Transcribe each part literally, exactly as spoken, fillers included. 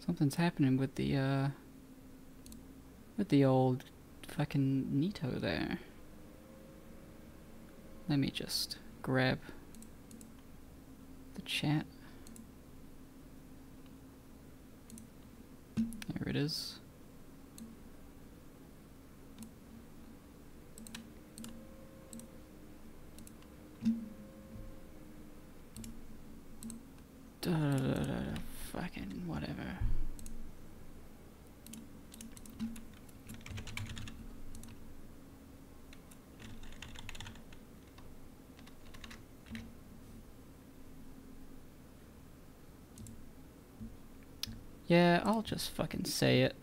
Something's happening with the, uh... with the old fucking Nito there. Let me just grab the chat. There it is. Da, da, da, da, da, fucking whatever. Yeah, I'll just fucking say it.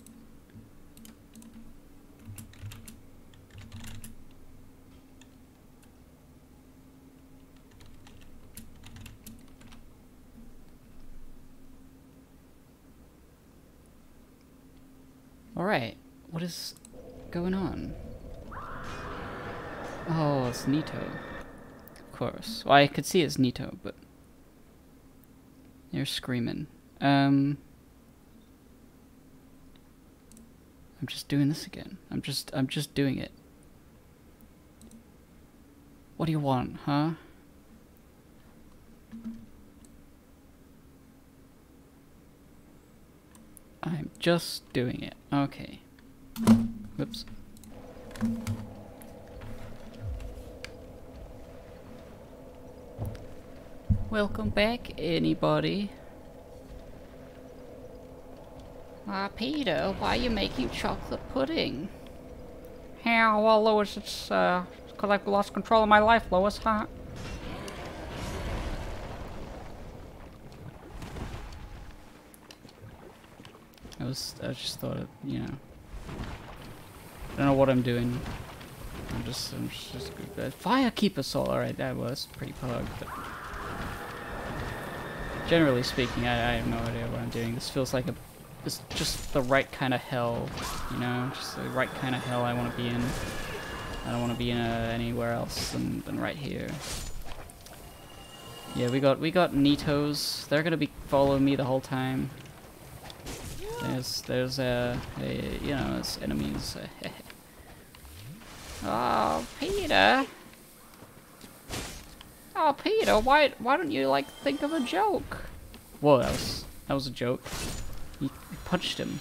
Alright, what is going on? Oh, it's Nito. Of course. Well, I could see it's Nito, but... They're screaming. Um... I'm just doing this again. I'm just, I'm just doing it. What do you want, huh? I'm just doing it. Okay. Whoops. Welcome back, anybody. Ah, uh, Peter, why are you making chocolate pudding? Yeah, well, Lois, it's, uh, because I've lost control of my life, Lois, huh? I was, I just thought of, you know, I don't know what I'm doing. I'm just, I'm just, uh, Firekeeper Soul, alright, that was pretty pug, but generally speaking, I, I have no idea what I'm doing. This feels like a It's just the right kind of hell, you know, just the right kind of hell I want to be in. I don't want to be in uh, anywhere else than, than right here. Yeah, we got we got Nitos. They're gonna be following me the whole time. There's there's uh, a, you know, there's enemies. Oh, Peter. Oh, Peter, why why don't you like think of a joke? Whoa, that was that was a joke. You punched him.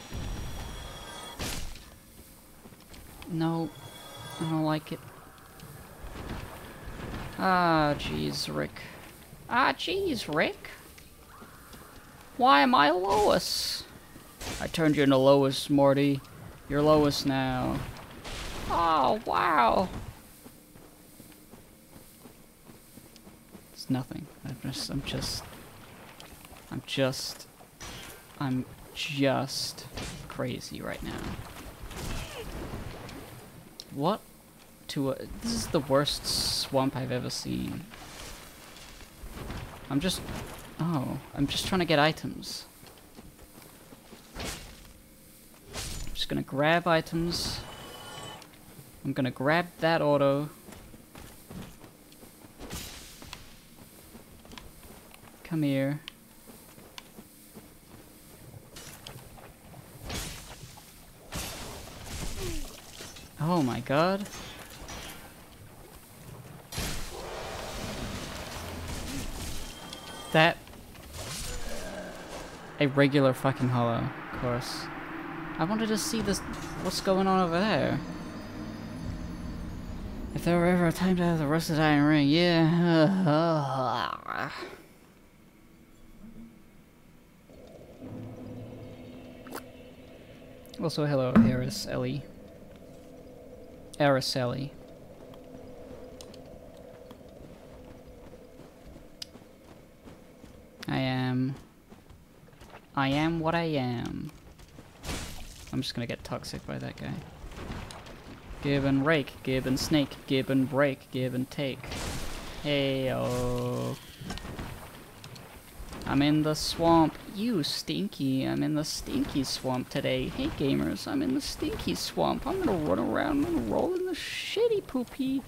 No, I don't like it. Ah, jeez, Rick. Ah, jeez, Rick. Why am I Lois? I turned you into Lois, Morty. You're Lois now. Oh, wow. It's nothing. I'm just, I'm just, I'm just, I'm just crazy right now. What? To a, this is the worst swamp I've ever seen. I'm just, oh, I'm just trying to get items. I'm just gonna grab items. I'm gonna grab that auto. Come here. Oh my god. That... A regular fucking hollow, of course. I wanted to see this... What's going on over there? If there were ever a time to have the rusted iron ring, yeah. Also, hello, Harris Ellie. Araceli. I am... I am what I am. I'm just gonna get toxic by that guy. Give and rake, give and snake, give and break, give and take. Hey-oh. I'm in the swamp. You stinky. I'm in the stinky swamp today. Hey gamers, I'm in the stinky swamp. I'm gonna run around and roll in the shitty poopy.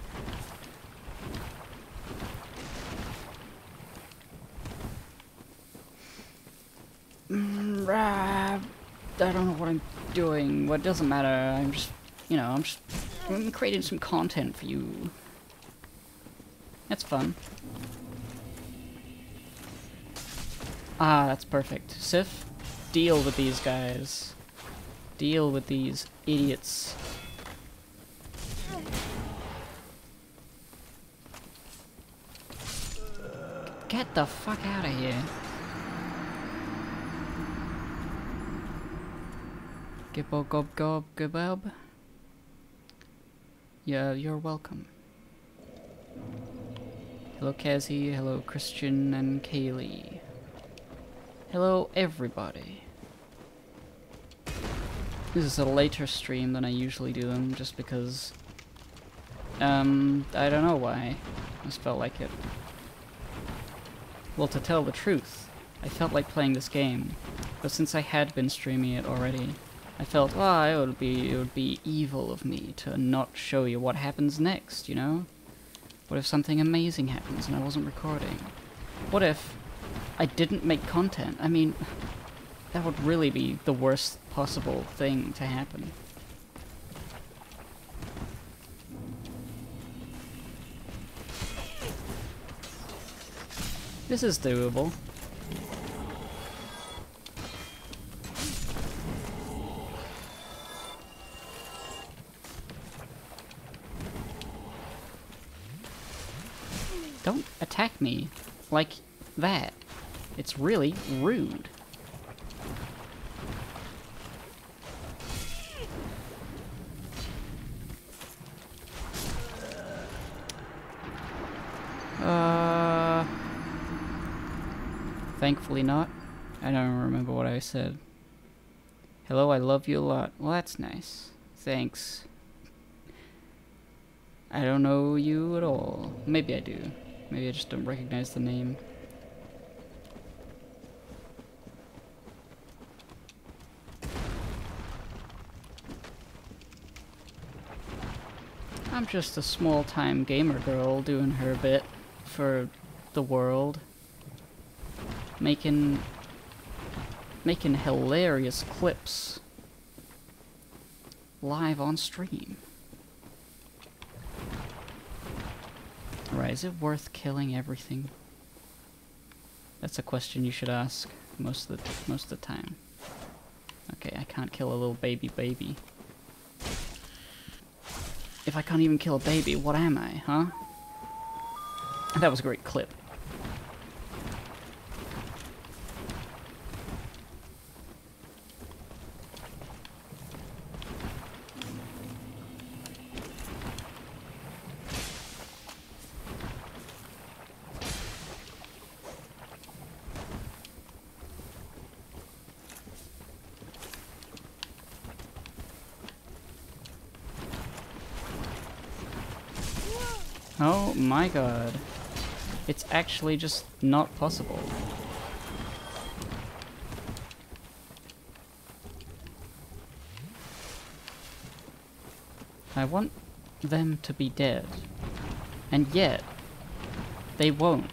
Mm, rah, I don't know what I'm doing. What doesn't matter. I'm just, you know, I'm just I'm creating some content for you. That's fun. Ah, that's perfect. Sif, deal with these guys. Deal with these idiots. Get the fuck out of here. Gibbo gob gob gibab. Yeah, you're welcome. Hello Kazi, hello Christian and Kaylee. Hello everybody. This is a later stream than I usually do them, just because... Um, I don't know why. I just felt like it. Well, to tell the truth, I felt like playing this game, but since I had been streaming it already, I felt, ah, oh, it would be it would be evil of me to not show you what happens next, you know? What if something amazing happens and I wasn't recording? What if I didn't make content? I mean, that would really be the worst possible thing to happen. This is doable. Don't attack me like that. It's really rude. Uh, thankfully not. I don't remember what I said. Hello, I love you a lot. Well, that's nice. Thanks. I don't know you at all. Maybe I do. Maybe I just don't recognize the name. I'm just a small-time gamer girl doing her bit for the world. Making... making hilarious clips. Live on stream. Right, is it worth killing everything? That's a question you should ask most of the most of the time. Okay, I can't kill a little baby baby. If I can't even kill a baby, what am I, huh? That was a great clip. Oh my god. It's actually just not possible. I want them to be dead. And yet, they won't.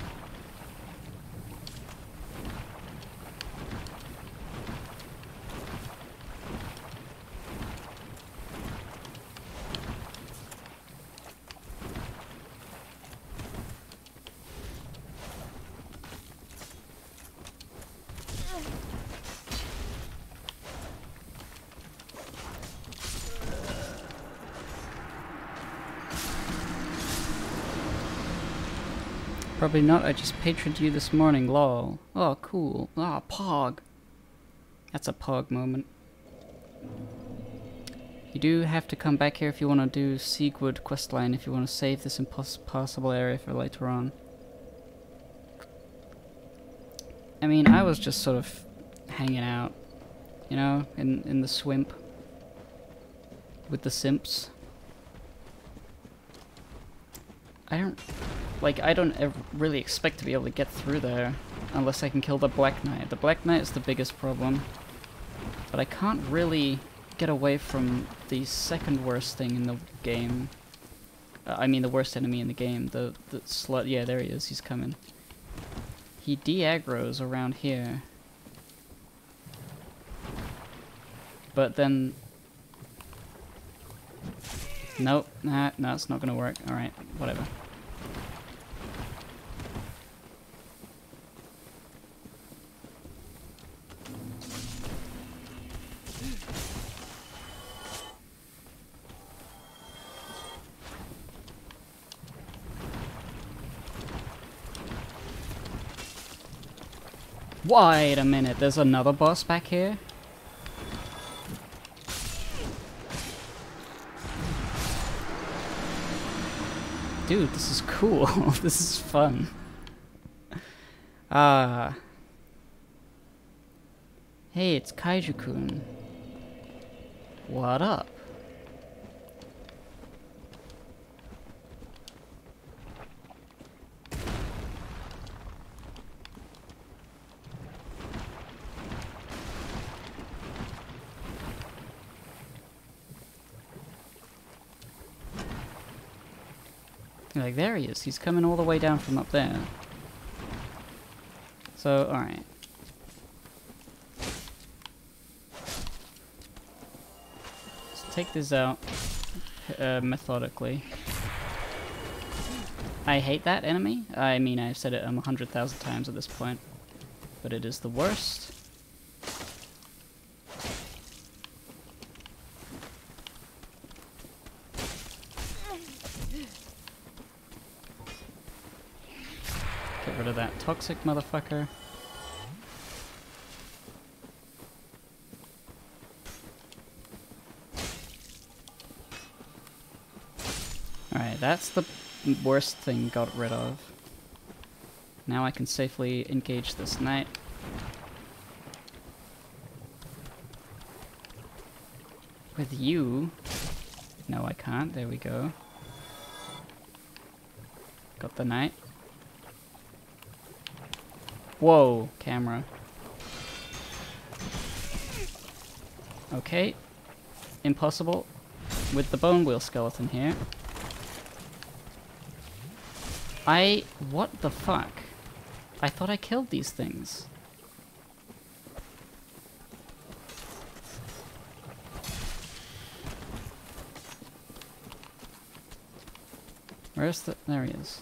Probably not, I just patroned you this morning, lol. Oh, cool. Ah, Pog. That's a Pog moment. You do have to come back here if you want to do Siegwood questline, if you want to save this impossible area for later on. I mean, I was just sort of hanging out, you know, in, in the swimp. With the simps. I don't... Like, I don't ever really expect to be able to get through there unless I can kill the Black Knight. The Black Knight is the biggest problem. But I can't really get away from the second worst thing in the game. Uh, I mean, the worst enemy in the game. The, the slut. Yeah, there he is. He's coming. He de-aggroes around here. But then... Nope, nah, no, it's not gonna work. Alright, whatever. Wait a minute, there's another boss back here? Dude, this is cool. This is fun. Ah. Uh, hey, it's Kaiju-kun. What up? Like, there he is. He's coming all the way down from up there. So, alright. Let's take this out uh, methodically. I hate that enemy. I mean, I've said it um, a hundred thousand times at this point. But it is the worst. Get rid of that toxic motherfucker. Alright, that's the worst thing got rid of. Now I can safely engage this knight. With you... No, I can't. There we go. Got the knight. Whoa, camera. Okay. Impossible. With the bone wheel skeleton here. I... What the fuck? I thought I killed these things. Where's the... There he is.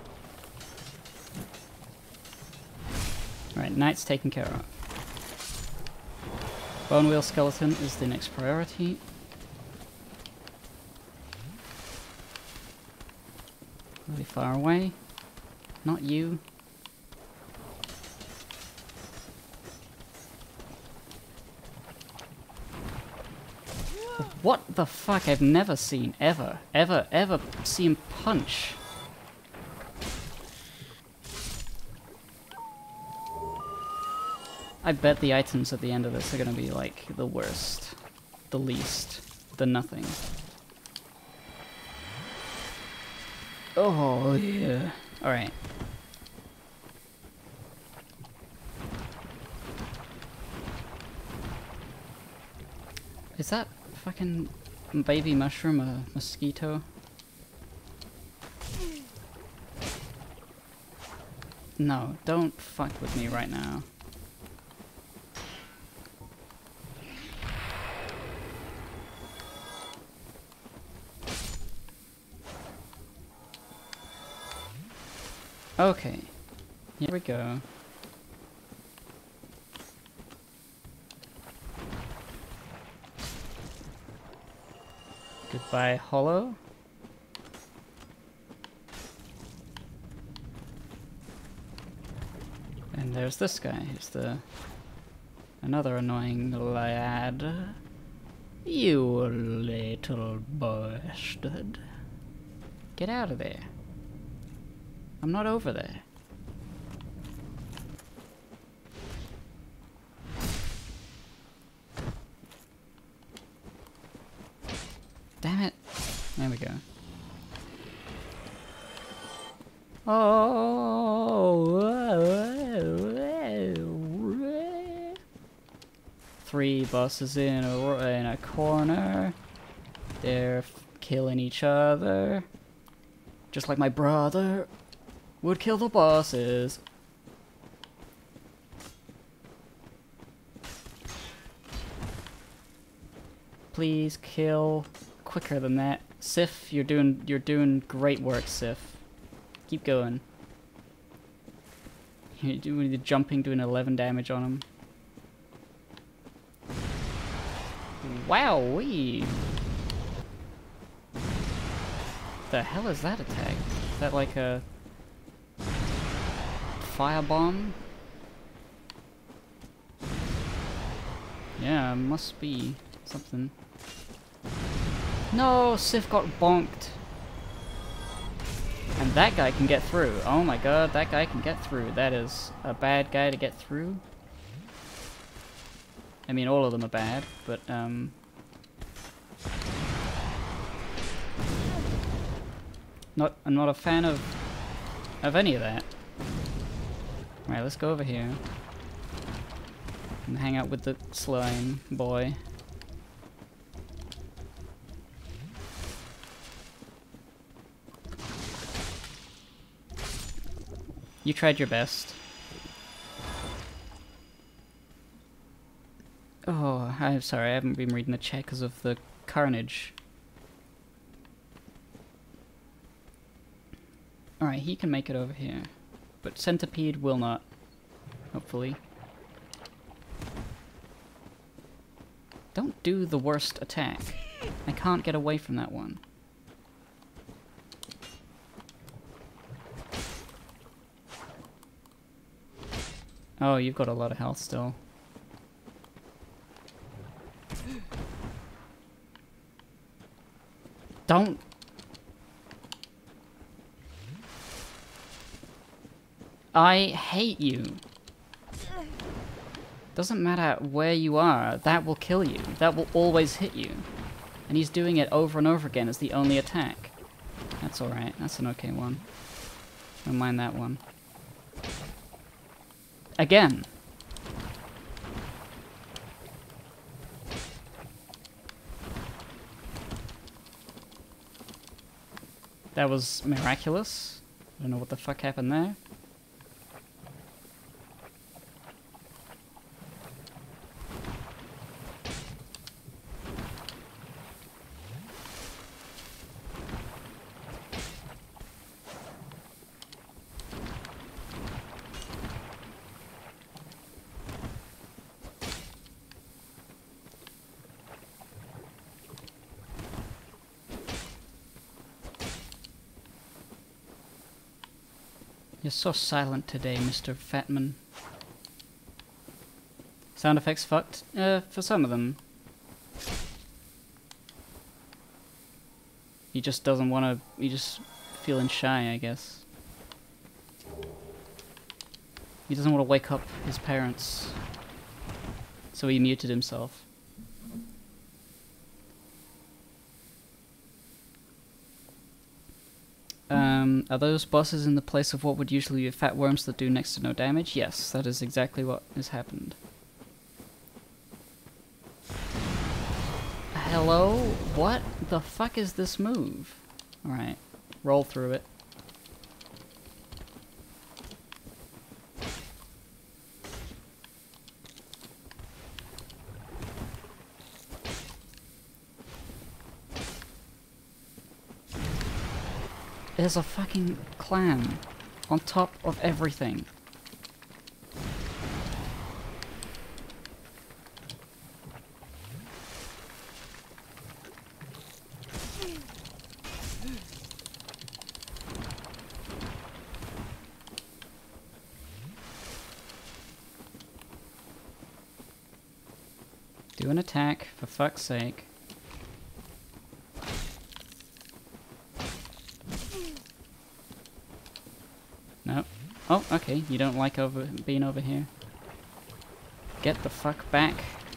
Alright, knight's taken care of. Bone wheel skeleton is the next priority. Really far away. Not you. What the fuck? I've never seen, ever, ever, ever seen punch. I bet the items at the end of this are gonna be like the worst, the least, the nothing. Oh yeah. Alright. Is that fucking baby mushroom a mosquito? No, don't fuck with me right now. Okay, here we go. Goodbye, Hollow. And there's this guy. He's the another annoying lad. You little bastard. Get out of there. I'm not over there. Damn it. There we go. Oh. Three bosses in a, in a corner. They're f killing each other. Just like my brother would kill the bosses. please kill quicker than that. Sif, you're doing you're doing great work, Sif. Keep going. You're doing the jumping, doing eleven damage on him. Wowee! The hell is that attack? Is that like a firebomb? Yeah, must be something. No, Sif got bonked. And that guy can get through. Oh my god, that guy can get through. That is a bad guy to get through. I mean, all of them are bad, but um... Not, I'm not a fan of of any of that. Alright, let's go over here and hang out with the slime boy. You tried your best. Oh, I'm sorry, I haven't been reading the chat because of the carnage. Alright, he can make it over here. But Centipede will not. Hopefully. Don't do the worst attack. I can't get away from that one. Oh, you've got a lot of health still. Don't... I hate you. Doesn't matter where you are, that will kill you. That will always hit you. And he's doing it over and over again as the only attack. That's alright, that's an okay one. Don't mind that one. Again. That was miraculous. I don't know what the fuck happened there. You're so silent today, Mister Fatman. Sound effects fucked? Uh, for some of them. He just doesn't want to... He just feeling shy, I guess. He doesn't want to wake up his parents. So he muted himself. Um, are those bosses in the place of what would usually be fat worms that do next to no damage? Yes, that is exactly what has happened. Hello? What the fuck is this move? Alright, roll through it. There's a fucking clam on top of everything. Do an attack, for fuck's sake. No. Oh, okay, you don't like over being over here. Get the fuck back.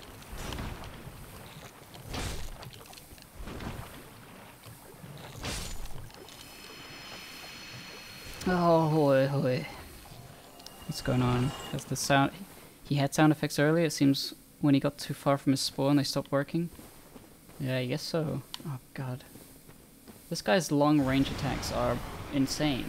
Oh, hoy, hoy. What's going on? Has the sound... He had sound effects earlier, it seems when he got too far from his spawn they stopped working. Yeah, I guess so. Oh god. This guy's long range attacks are insane.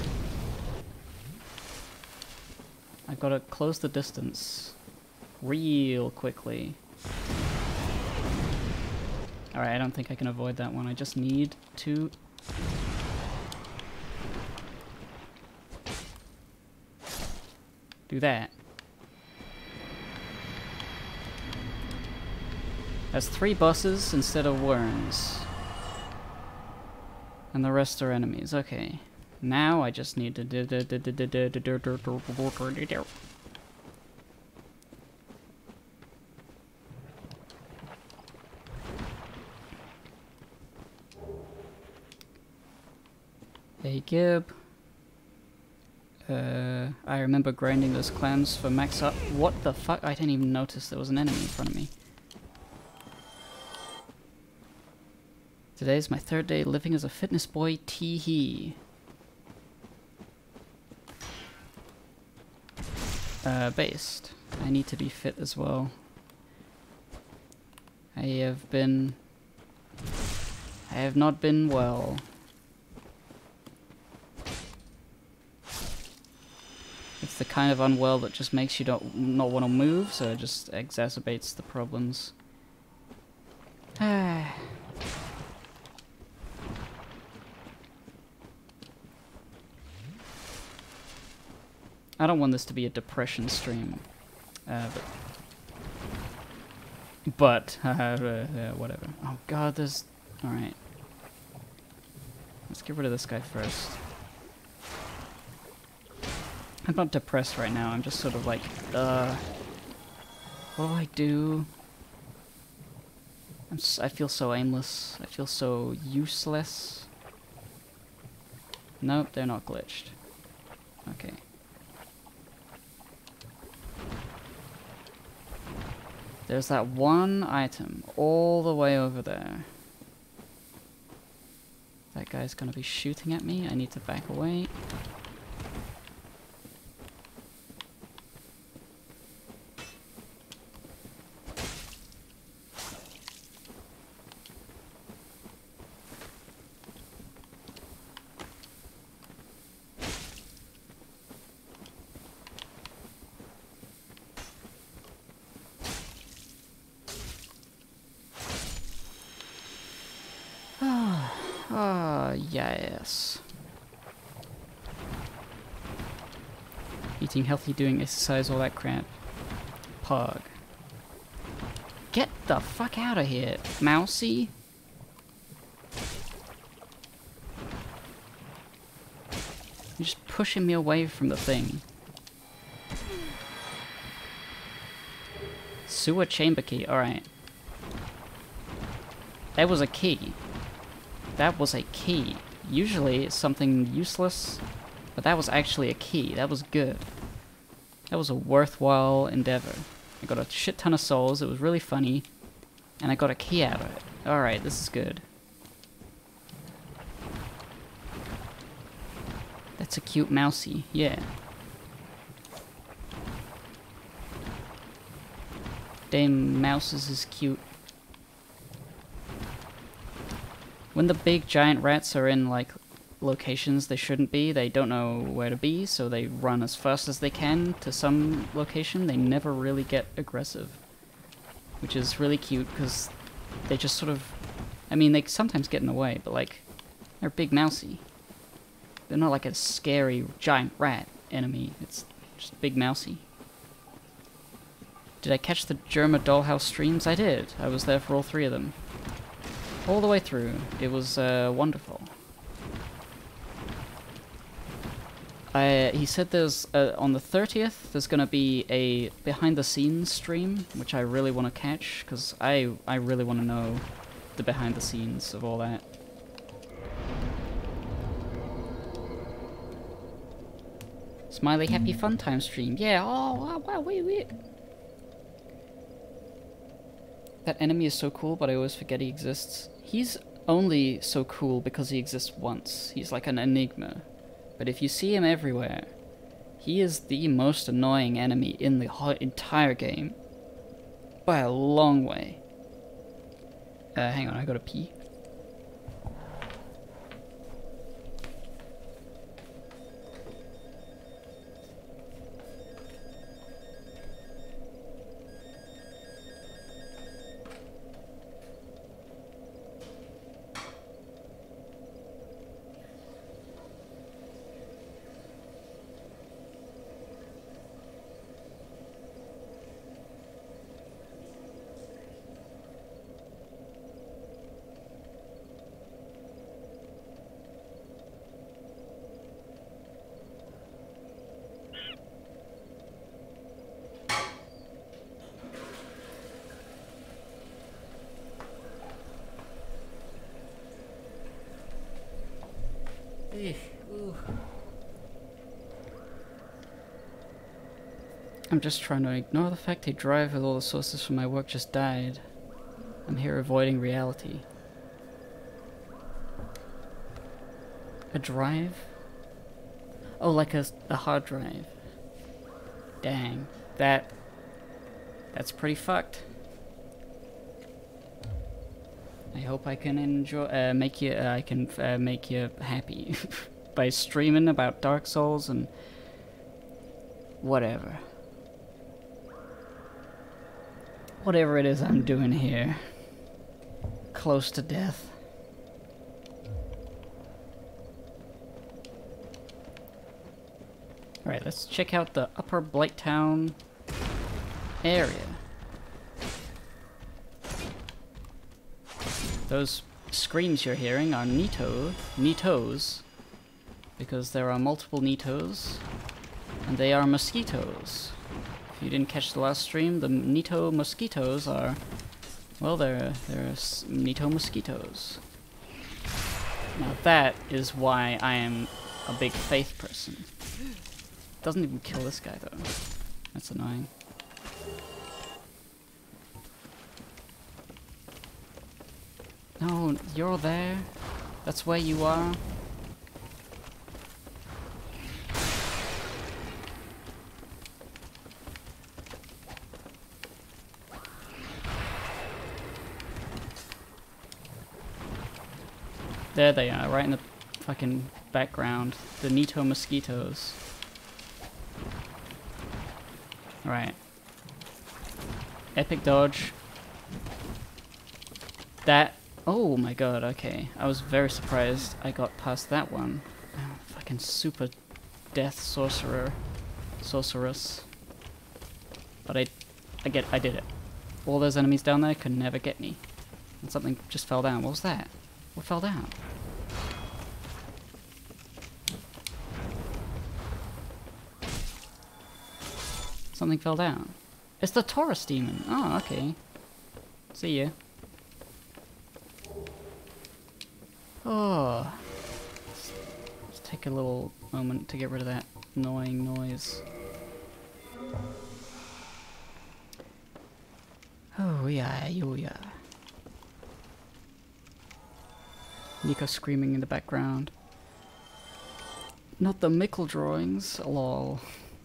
I've got to close the distance real quickly. Alright, I don't think I can avoid that one. I just need to... do that. That's three bosses instead of worms. And the rest are enemies. Okay. Now I just need to... Hey Gib. Uh, I remember grinding those clams for max up. What the fuck? I didn't even notice there was an enemy in front of me. Today's my third day living as a fitness boy, tee-hee. Uh, based. I need to be fit as well. I have been... I have not been well. It's the kind of unwell that just makes you don't not want to move, so it just exacerbates the problems. Ah. I don't want this to be a depression stream, uh, but, but uh, uh, whatever. Oh god, there's... Alright. Let's get rid of this guy first. I'm not depressed right now, I'm just sort of like, uh... what do I do? I'm s I feel so aimless. I feel so useless. Nope, they're not glitched. Okay. There's that one item all the way over there. That guy's gonna be shooting at me. I need to back away. Ah, yes. Eating healthy, doing exercise, all that crap. Pog. Get the fuck out of here, mousy! You're just pushing me away from the thing. Sewer chamber key, alright. That was a key. That was a key. Usually it's something useless, but that was actually a key. That was good. That was a worthwhile endeavor. I got a shit ton of souls, it was really funny, and I got a key out of it. Alright, this is good. That's a cute mousey, yeah. Damn mouses is cute. When the big giant rats are in, like, locations they shouldn't be, they don't know where to be, so they run as fast as they can to some location. They never really get aggressive. Which is really cute, because they just sort of... I mean, they sometimes get in the way, but, like, they're big mousey. They're not like a scary giant rat enemy. It's just big mousey. Did I catch the Germa Dollhouse streams? I did. I was there for all three of them. All the way through. It was uh, wonderful. I, he said there's, uh, on the thirtieth, there's going to be a behind-the-scenes stream, which I really want to catch, because I, I really want to know the behind-the-scenes of all that. Smiley Happy Fun Time stream. Yeah, oh, wow, wow, wait, wait. That enemy is so cool, but I always forget he exists. He's only so cool because he exists once. He's like an enigma. But if you see him everywhere, he is the most annoying enemy in the whole entire game. By a long way. Uh, hang on, I gotta pee. I'm just trying to ignore the fact a drive with all the sources from my work just died. I'm here avoiding reality. A drive? Oh, like a, a hard drive. Dang. That... That's pretty fucked. I hope I can enjoy... Uh, make you... Uh, I can uh, make you happy. By streaming about Dark Souls and... Whatever. Whatever it is I'm doing here. Close to death. Alright, let's check out the Upper Blighttown area. Those screams you're hearing are Nito, Nitos, because there are multiple Nitos, and they are mosquitoes. If you didn't catch the last stream, the Nito mosquitoes are, well, they're, they're s Nito mosquitoes. Now that is why I am a big faith person. Doesn't even kill this guy though. That's annoying. No, you're there. That's where you are. There they are, right in the fucking background. The Nito mosquitoes. Right. Epic dodge. That... Oh my god, okay. I was very surprised I got past that one. Oh, fucking super death sorcerer. Sorceress. But I... I get... I did it. All those enemies down there could never get me. And something just fell down. What was that? What fell down? Something fell down. It's the Taurus demon. Oh, okay. See ya. Oh. Let's, let's take a little moment to get rid of that annoying noise. Oh yeah, oh yeah. Nico screaming in the background. Not the Mickle drawings, lol.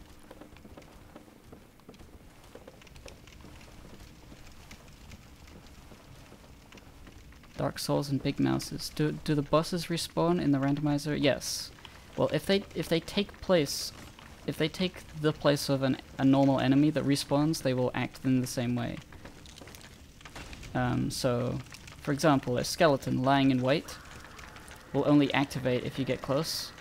Dark Souls and Big Mouses. Do do the bosses respawn in the randomizer? Yes. Well, if they if they take place, if they take the place of an a normal enemy that respawns, they will act in the same way. Um, so, for example, a skeleton lying in wait will only activate if you get close.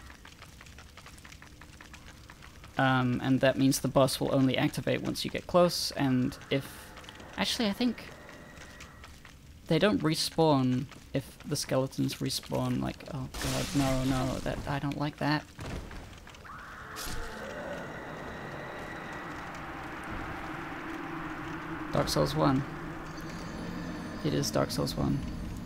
Um, and that means the boss will only activate once you get close, and if... Actually, I think... They don't respawn if the skeletons respawn, like... Oh god, no, no, that I don't like that. Dark Souls one. It is Dark Souls one.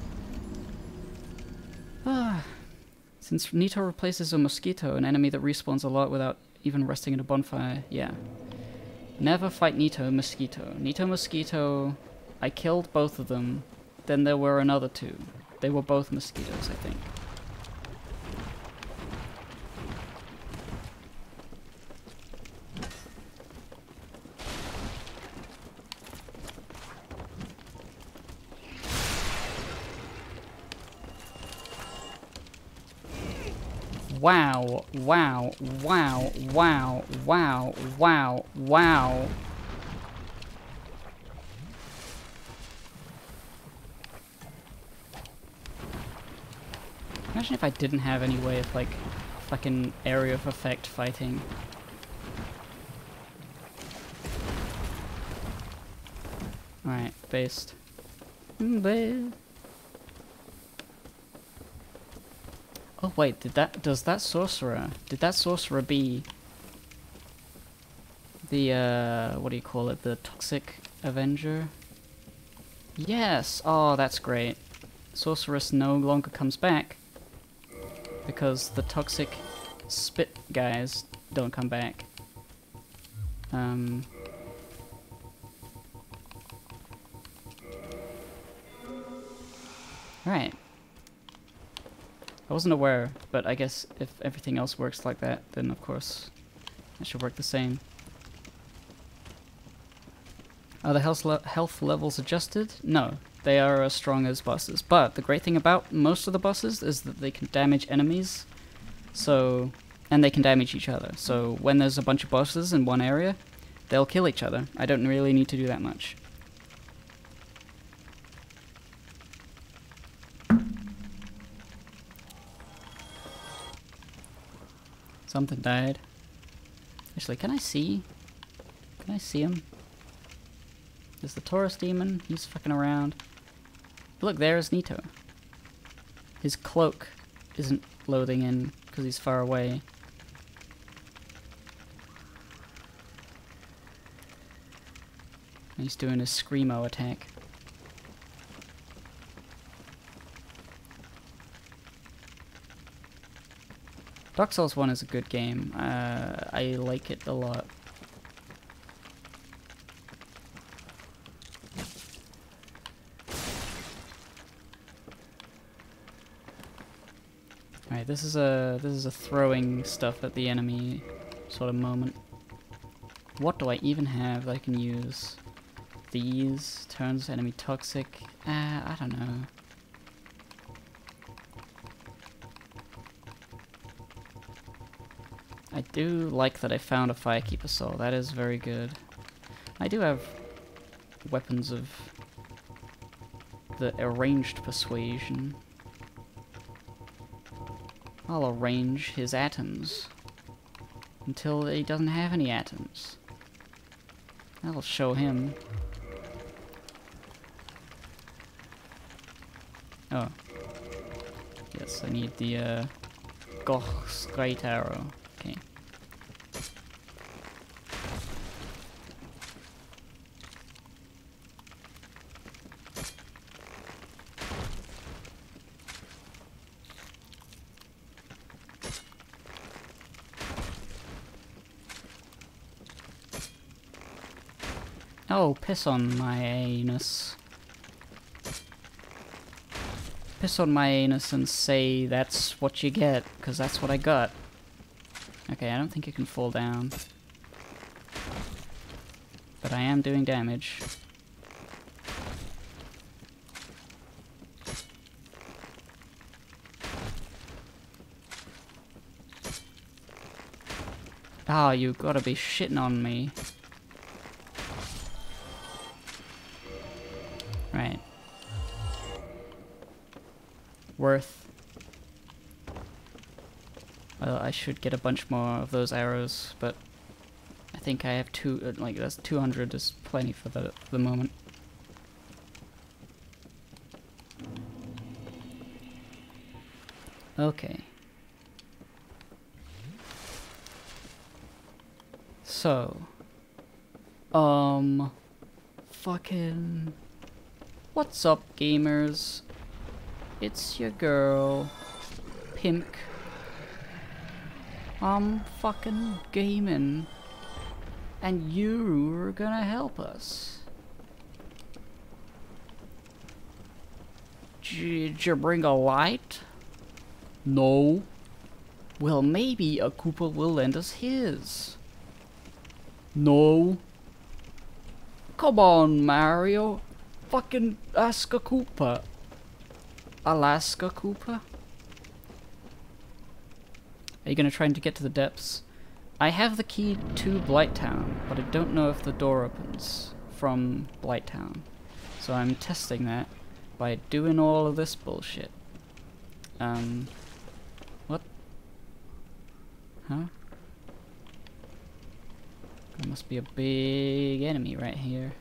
Ah. Since Nito replaces a mosquito, an enemy that respawns a lot without even resting in a bonfire, yeah. Never fight Nito Mosquito. Nito Mosquito, I killed both of them, then there were another two. They were both mosquitoes, I think. Wow, wow, wow, wow, wow, wow, wow. Imagine if I didn't have any way of, like, fucking area of effect fighting. Alright, based. Based. Oh wait, did that, does that sorcerer, did that sorcerer be the, uh, what do you call it, the Toxic Avenger? Yes! Oh, that's great. Sorceress no longer comes back, because the Toxic Spit guys don't come back. Um, Right. I wasn't aware, but I guess if everything else works like that, then of course it should work the same. Are the health, le health levels adjusted? No, they are as strong as bosses. But the great thing about most of the bosses is that they can damage enemies, so and they can damage each other. So when there's a bunch of bosses in one area, they'll kill each other. I don't really need to do that much. Something died. Actually, can I see? Can I see him? There's the Taurus demon. He's fucking around. Look, there's Nito. His cloak isn't loading in because he's far away. And he's doing his Screamo attack. Dark Souls one is a good game. Uh, I like it a lot. Alright, this is a this is a throwing stuff at the enemy sort of moment. What do I even have that I can use? These turns enemy toxic. Ah, uh, I don't know. I do like that I found a Firekeeper Soul. That is very good. I do have weapons of the arranged persuasion. I'll arrange his atoms until he doesn't have any atoms. That'll show him. Oh. Yes, I need the uh, Goch's Great Arrow. Okay. Oh, piss on my anus. Piss on my anus and say that's what you get, because that's what I got. Okay, I don't think it can fall down. But I am doing damage. Ah, oh, you gotta be shitting on me. Right. Worth. Well, I should get a bunch more of those arrows, but I think I have two, uh, like, that's two hundred is plenty for the, for the moment. Okay. So. Um. Fucking. What's up, gamers? It's your girl, Pimk. I'm fucking gaming, and you're gonna help us. Did you bring a light? No. Well, maybe a Koopa will lend us his. No. Come on, Mario. Fucking ask a Koopa. Alaska Koopa? Are you gonna try to get to the depths? I have the key to Blighttown, but I don't know if the door opens from Blighttown. So I'm testing that by doing all of this bullshit. Um... What? Huh? There must be a big enemy right here.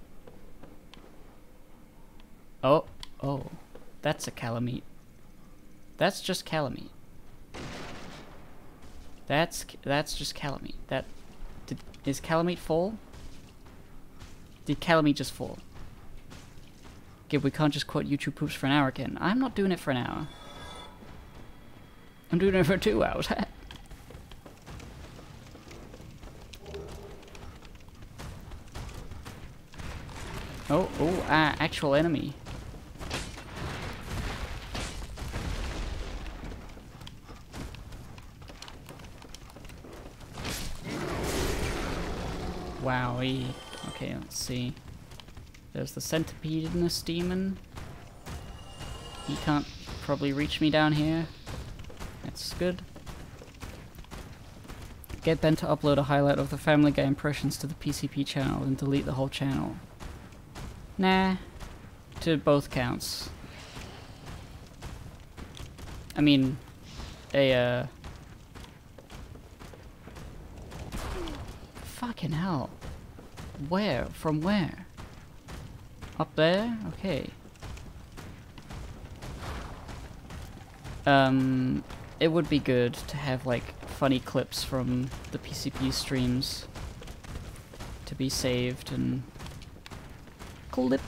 Oh, oh. That's a Calamite. That's just Calamite. That's that's just Calamite. That did is Calamite fall? Did Calamite just fall? Okay, we can't just quote YouTube poops for an hour again. I'm not doing it for an hour. I'm doing it for two hours. oh, oh, ah, actual enemy. Owie. Okay, let's see. There's the centipede-ness demon. He can't probably reach me down here. That's good. Get Ben to upload a highlight of the Family Guy impressions to the P C P channel and delete the whole channel. Nah. To both counts. I mean, a, uh... fucking hell. Where? From where? Up there? Okay. Um, it would be good to have, like, funny clips from the P C P streams to be saved and clipped.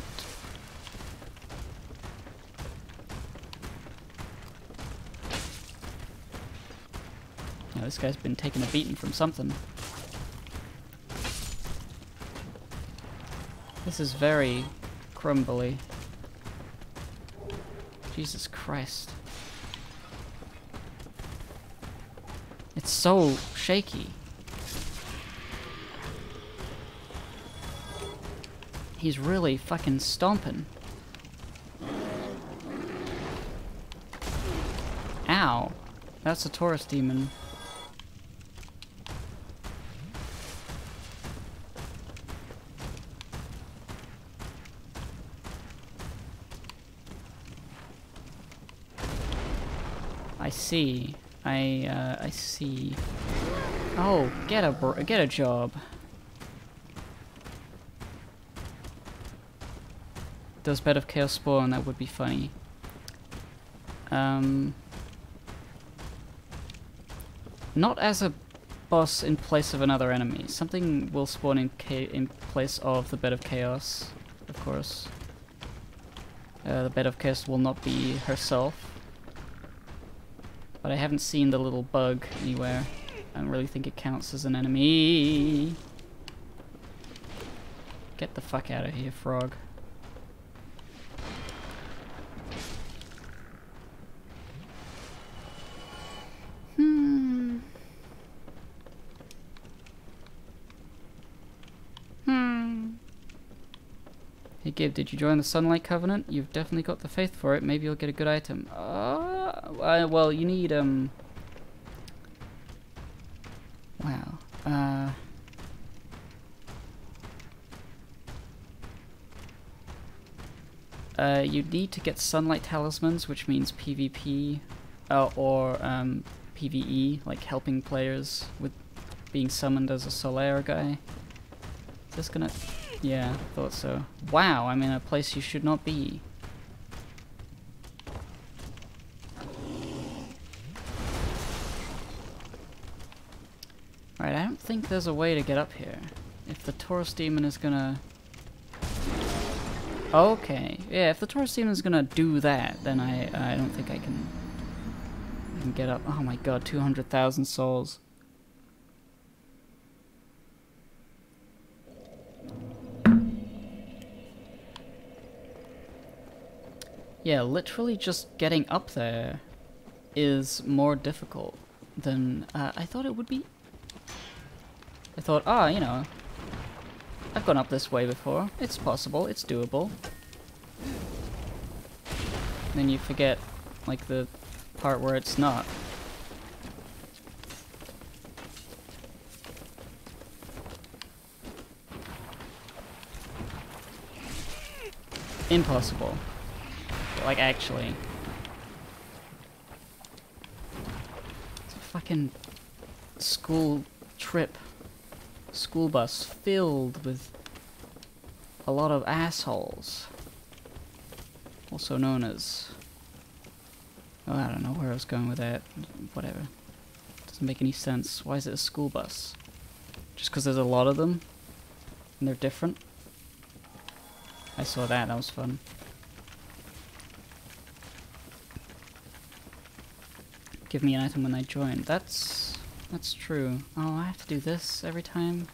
Yeah, this guy's been taking a beating from something. This is very crumbly. Jesus Christ. It's so shaky. He's really fucking stomping. Ow. That's a Taurus demon. I see. I, uh, I see. Oh, get a br get a job. Does Bed of Chaos spawn? That would be funny. Um, not as a boss in place of another enemy. Something will spawn in ca in place of the Bed of Chaos, of course. Uh, the Bed of Chaos will not be herself. But I haven't seen the little bug anywhere. I don't really think it counts as an enemy. Get the fuck out of here, frog. Hmm. Hmm. Hey Gib, did you join the Sunlight Covenant? You've definitely got the faith for it. Maybe you'll get a good item. Uh, uh well, you need, um... wow. Uh... Uh, you need to get Sunlight Talismans, which means PvP, uh, or, um, PvE, like helping players with being summoned as a Solaire guy. Is this gonna... yeah, thought so. Wow, I'm in a place you should not be. Alright, I don't think there's a way to get up here. If the Taurus Demon is gonna... okay, yeah, if the Taurus Demon is gonna do that, then I I don't think I can, I can get up. Oh my god, two hundred thousand souls. Yeah, literally just getting up there is more difficult than uh, I thought it would be. I thought, ah, you know, I've gone up this way before. It's possible. It's doable. And then you forget, like, the part where it's not. Impossible. Like, actually. It's a fucking school trip. School bus filled with a lot of assholes. Also known as... oh, I don't know where I was going with that. Whatever. Doesn't make any sense. Why is it a school bus? Just because there's a lot of them? And they're different? I saw that. That was fun. Give me an item when I join. That's... that's true. Oh, I have to do this every time?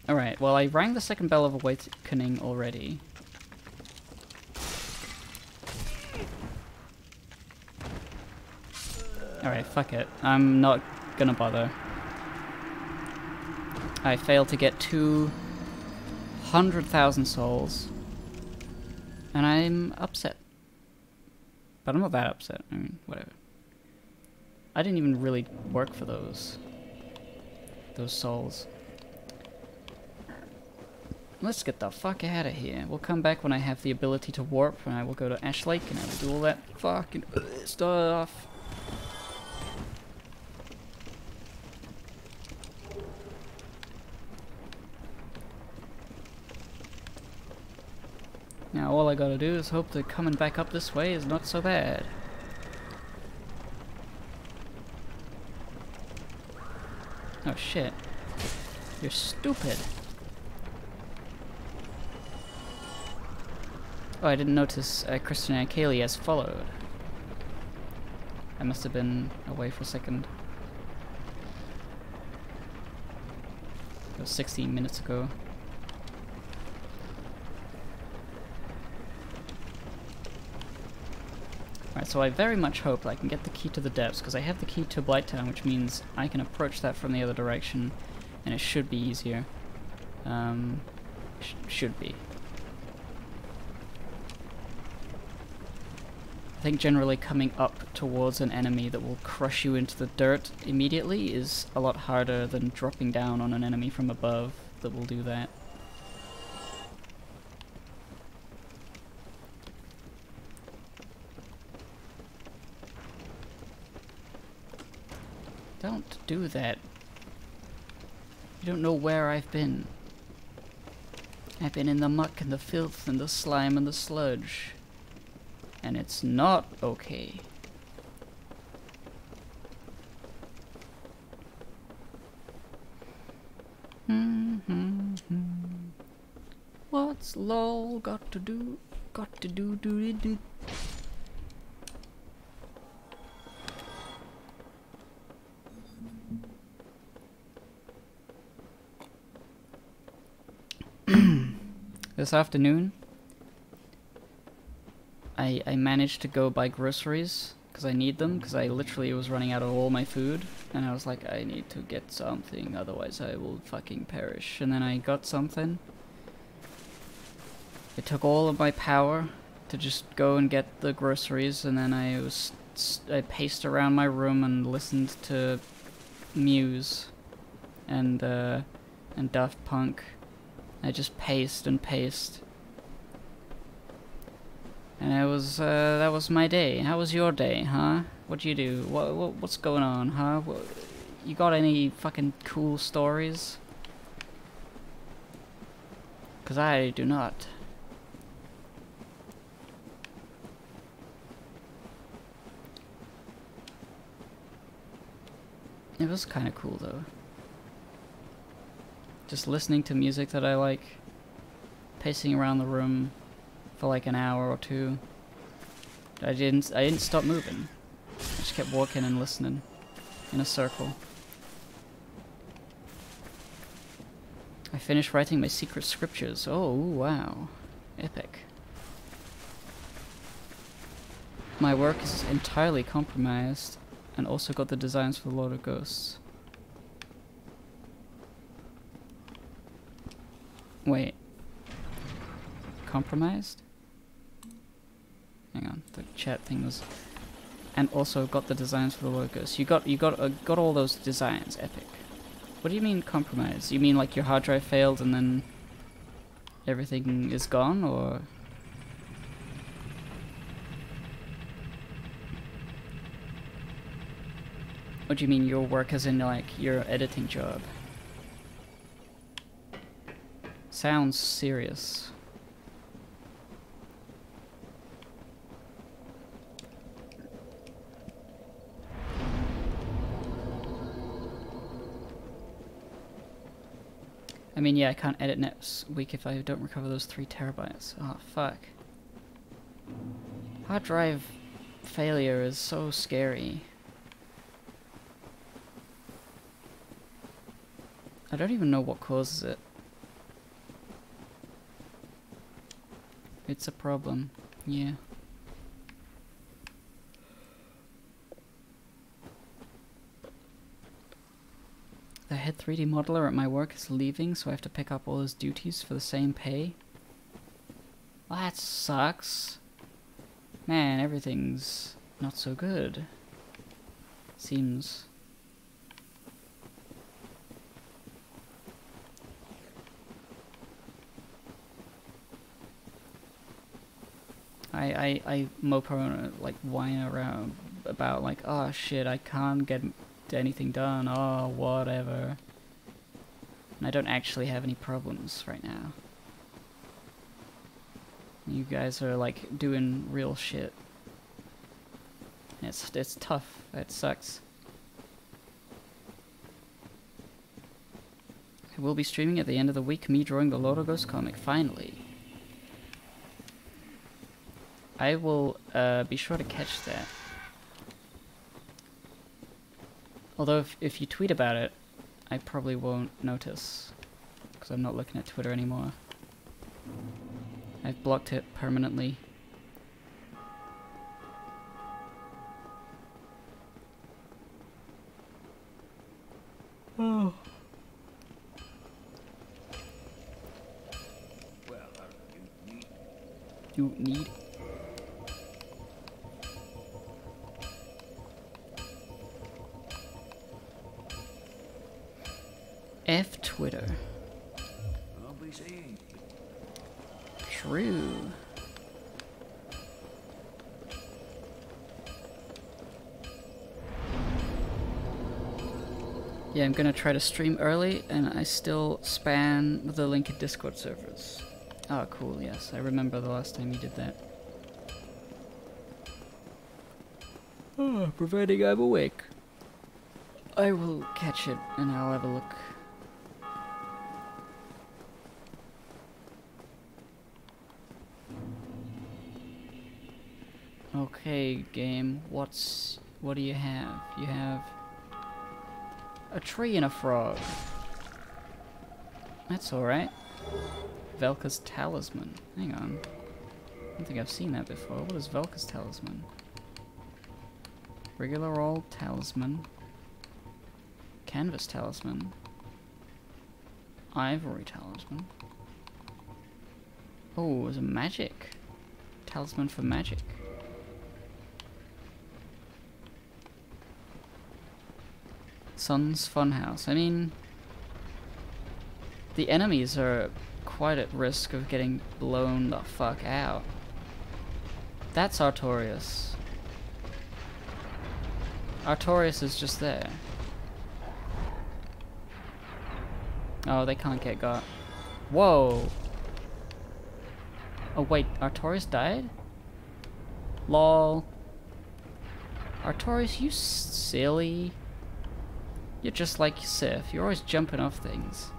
Alright, well I rang the second bell of awakening already. Alright, fuck it. I'm not gonna bother. I failed to get two hundred thousand souls. And I'm upset. But I'm not that upset. I mean, whatever. I didn't even really work for those. Those souls. Let's get the fuck out of here. We'll come back when I have the ability to warp, and I will go to Ash Lake, and I will do all that fucking stuff. Now all I gotta do is hope that coming back up this way is not so bad. Oh shit. You're stupid. Oh, I didn't notice uh, Kristen and Kaylee has followed. I must have been away for a second. It was sixteen minutes ago. Alright, so I very much hope I can get the key to the depths, because I have the key to Blighttown, which means I can approach that from the other direction, and it should be easier. Um, sh should be. I think generally coming up towards an enemy that will crush you into the dirt immediately is a lot harder than dropping down on an enemy from above that will do that. Don't do that. You don't know where I've been. I've been in the muck and the filth and the slime and the sludge. And it's not okay. Mm-hmm. What's lol got to do? Got to do do do. This afternoon, I, I managed to go buy groceries, because I need them, because I literally was running out of all my food, and I was like, I need to get something, otherwise I will fucking perish. And then I got something. It took all of my power to just go and get the groceries, and then I was I paced around my room and listened to Muse and uh, and Daft Punk. I just paced and paced. And it was, uh, that was my day. How was your day, huh? What'd you do? What, what what's going on, huh? What, you got any fucking cool stories? 'Cause I do not. It was kinda cool though. Just listening to music that I like, pacing around the room for like an hour or two. I didn't I didn't stop moving. I just kept walking and listening in a circle. I finished writing my secret scriptures. Oh wow. Epic. My work is entirely compromised, and also got the designs for the Lord of Ghosts. Wait. Compromised? Hang on, the chat thing was... And also got the designs for the Lord of Ghosts. You got, you got, uh, got all those designs. Epic. What do you mean compromised? You mean like your hard drive failed and then everything is gone, or...? What do you mean your work as in like your editing job? Sounds serious. I mean, yeah, I can't edit next week if I don't recover those three terabytes. Oh, fuck. Hard drive failure is so scary. I don't even know what causes it. It's a problem. Yeah. The head three D modeler at my work is leaving, so I have to pick up all his duties for the same pay. Well, that sucks. Man, everything's not so good. Seems. I, I, I mope around, like, whine around about, like, oh shit, I can't get anything done, oh, whatever. And I don't actually have any problems right now. You guys are, like, doing real shit. It's, it's tough. It sucks. I will be streaming at the end of the week, me drawing the Lord of Ghosts comic, finally. I will uh, be sure to catch that. Although if, if you tweet about it, I probably won't notice, because I'm not looking at Twitter anymore. I've blocked it permanently. Oh. Well, uh, you need... You need... F Twitter. I'll be seeing. True. Yeah, I'm gonna try to stream early, and I still spam the link in Discord servers. Oh, cool, yes. I remember the last time you did that. Oh, providing I'm awake. I will catch it, and I'll have a look. Okay, game, what's... what do you have? You have... a tree and a frog. That's alright. Velka's Talisman. Hang on. I don't think I've seen that before. What is Velka's Talisman? Regular old Talisman. Canvas Talisman. Ivory Talisman. Oh, there's a magic. Talisman for magic. Sun's Funhouse. I mean, the enemies are quite at risk of getting blown the fuck out. That's Artorias. Artorias is just there. Oh, they can't get got. Whoa! Oh wait, Artorias died? Lol. Artorias, you silly. You're just like Sif. You're always jumping off things.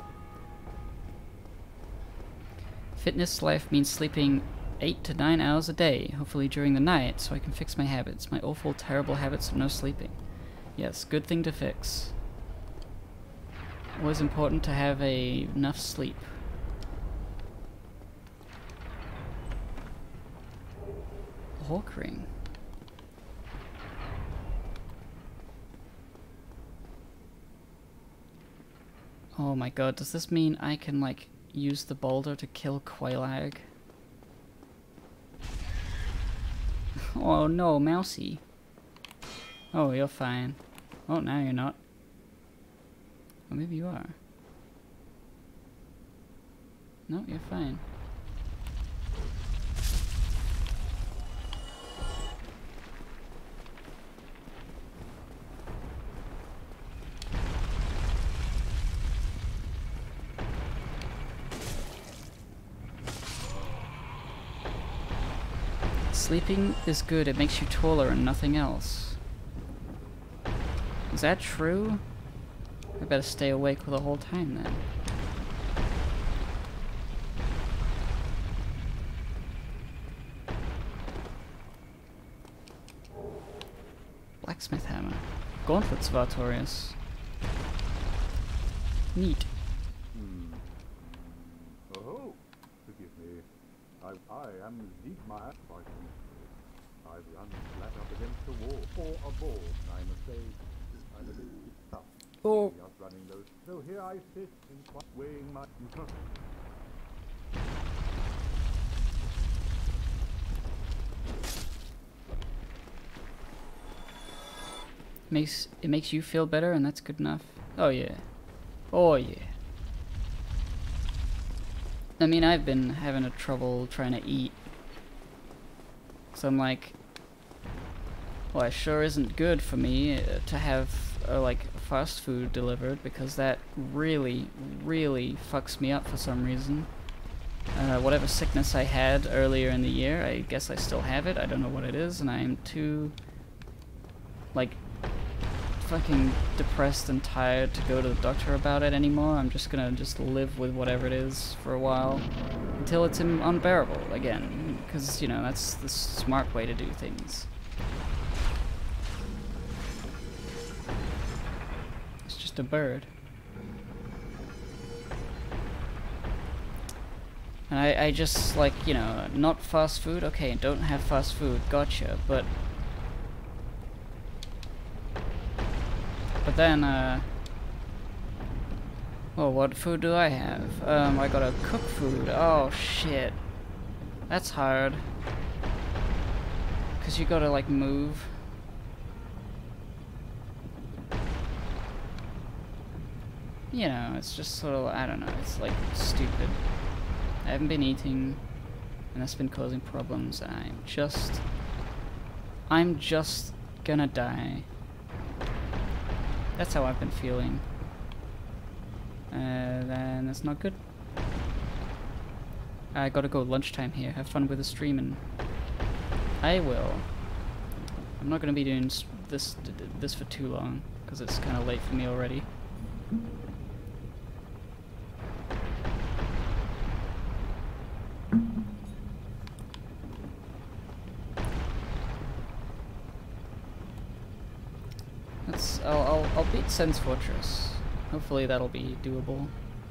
Fitness life means sleeping eight to nine hours a day, hopefully during the night, so I can fix my habits. My awful, terrible habits of no sleeping. Yes, good thing to fix. Always important to have a enough sleep. Hawk ring. Oh my god, does this mean I can, like, use the boulder to kill Quailag? Oh no, Mousy. Oh, you're fine. Oh, now you're not. Or maybe you are. No, you're fine. Sleeping is good, it makes you taller and nothing else. Is that true? I better stay awake the whole time then. Blacksmith hammer. Gauntlets of Artorias. Neat. Hmm. Oh, forgive me. I, I I am Siegmar fighting. I run flat up against the wall. Or a ball, I must say. I'm a bit tough. Oh. Just running those. So here I sit in quite weighing my. Makes it makes you feel better, and that's good enough. Oh yeah. Oh yeah. I mean, I've been having a trouble trying to eat. So I'm like, well, it sure isn't good for me uh, to have uh, like fast food delivered, because that really, really fucks me up for some reason. Uh, whatever sickness I had earlier in the year, I guess I still have it. I don't know what it is, and I am too, like, fucking depressed and tired to go to the doctor about it anymore. I'm just gonna just live with whatever it is for a while until it's un unbearable again, because, you know, that's the smart way to do things. It's just a bird. And I, I just, like, you know, not fast food? Okay, don't have fast food, gotcha, but But then, uh... well, what food do I have? Um, I gotta cook food. Oh, shit. That's hard. Because you gotta, like, move. You know, it's just sort of, I don't know, it's, like, stupid. I haven't been eating, and that's been causing problems. I'm just... I'm just gonna die. That's how I've been feeling. Uh, then that's not good. I gotta go lunchtime here. Have fun with the stream, and I will. I'm not gonna be doing s this d d this for too long, because it's kind of late for me already. Let's. I'll. I'll, I'll beat Sen's Fortress. Hopefully that'll be doable.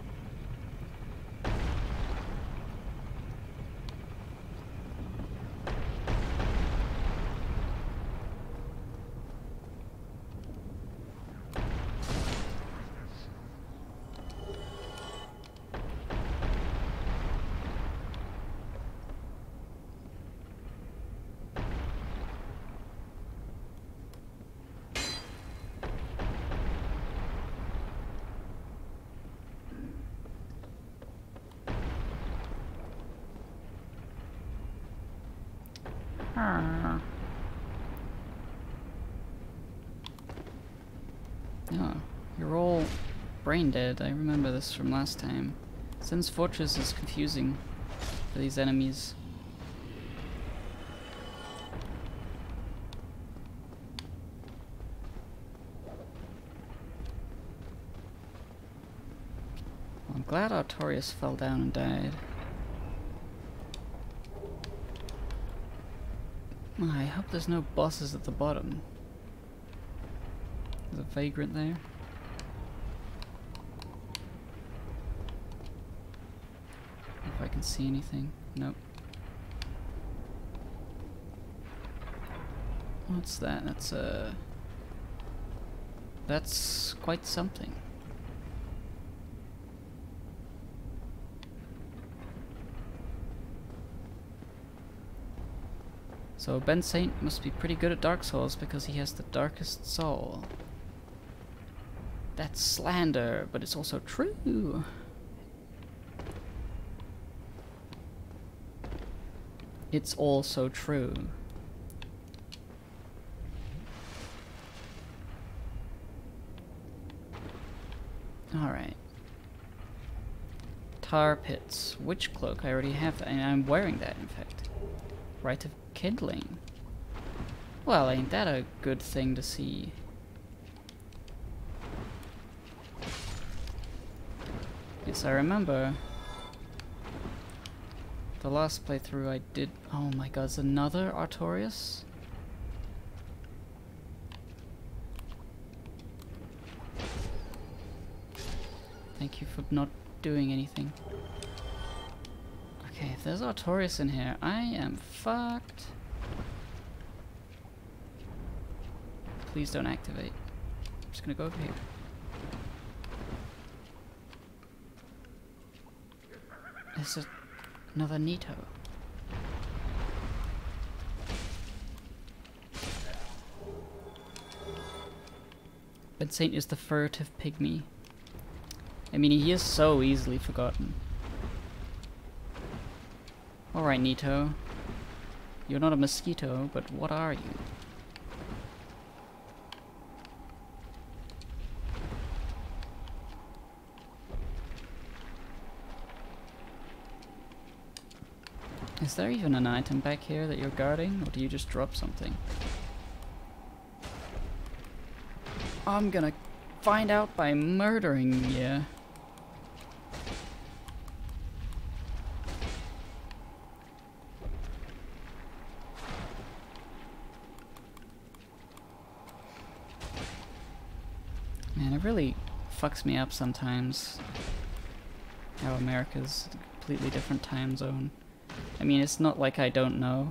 Oh, you're all brain dead. I remember this from last time. Sen's Fortress is confusing for these enemies. Well, I'm glad Artorias fell down and died. Oh, I hope there's no bosses at the bottom. There's a vagrant there. If I can see anything. Nope. What's that? That's uh That's quite something. So Ben Saint must be pretty good at Dark Souls because he has the darkest soul. That's slander, but it's also true. It's also true. Alright. Tar Pits. Witch Cloak. I already have that, and I'm wearing that, in fact. Rite of Kindling. Well, ain't that a good thing to see? Yes, I remember. The last playthrough I did... Oh my god, is another Artorias? Thank you for not doing anything. Okay, if there's Artorias in here, I am fucked. Please don't activate. I'm just gonna go over here. There's a, another Nito. But Saint is the furtive pygmy. I mean, he is so easily forgotten. Alright, Nito. You're not a mosquito, but what are you? Is there even an item back here that you're guarding, or do you just drop something? I'm gonna find out by murdering you. Man, it really fucks me up sometimes how America's a completely different time zone. I mean, it's not like I don't know.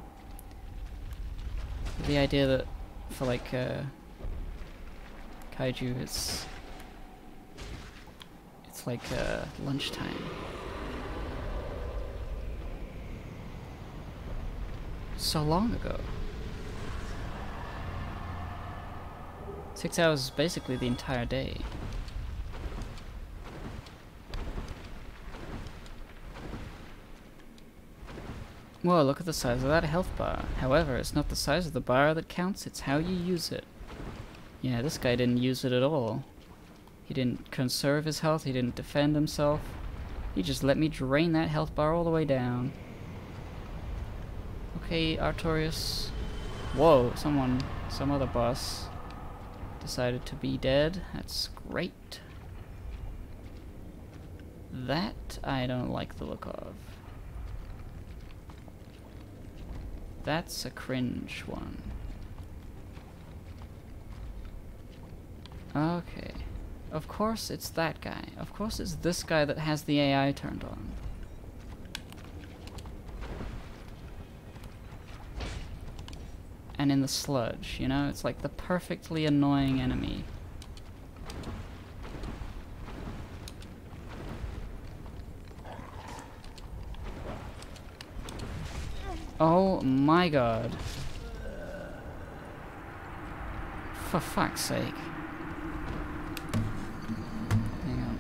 The idea that for like uh, kaiju, it's it's like uh, lunchtime. So long ago. Six hours is basically the entire day. Whoa, look at the size of that health bar. However, it's not the size of the bar that counts, it's how you use it. Yeah, this guy didn't use it at all. He didn't conserve his health, he didn't defend himself. He just let me drain that health bar all the way down. Okay, Artorias. Whoa, someone, some other boss decided to be dead. That's great. That I don't like the look of. That's a cringe one. Okay. Of course it's that guy. Of course it's this guy that has the A I turned on. And in the sludge, you know? It's like the perfectly annoying enemy. Oh my god. For fuck's sake. Hang on.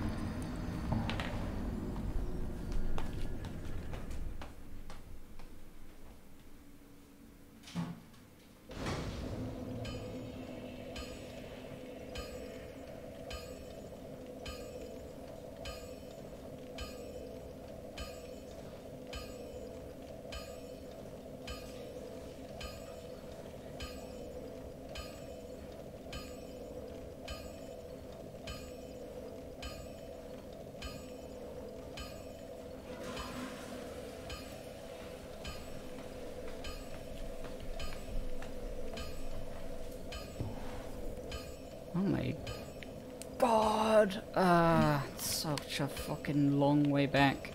Oh my god! Ah, uh, such a fucking long way back.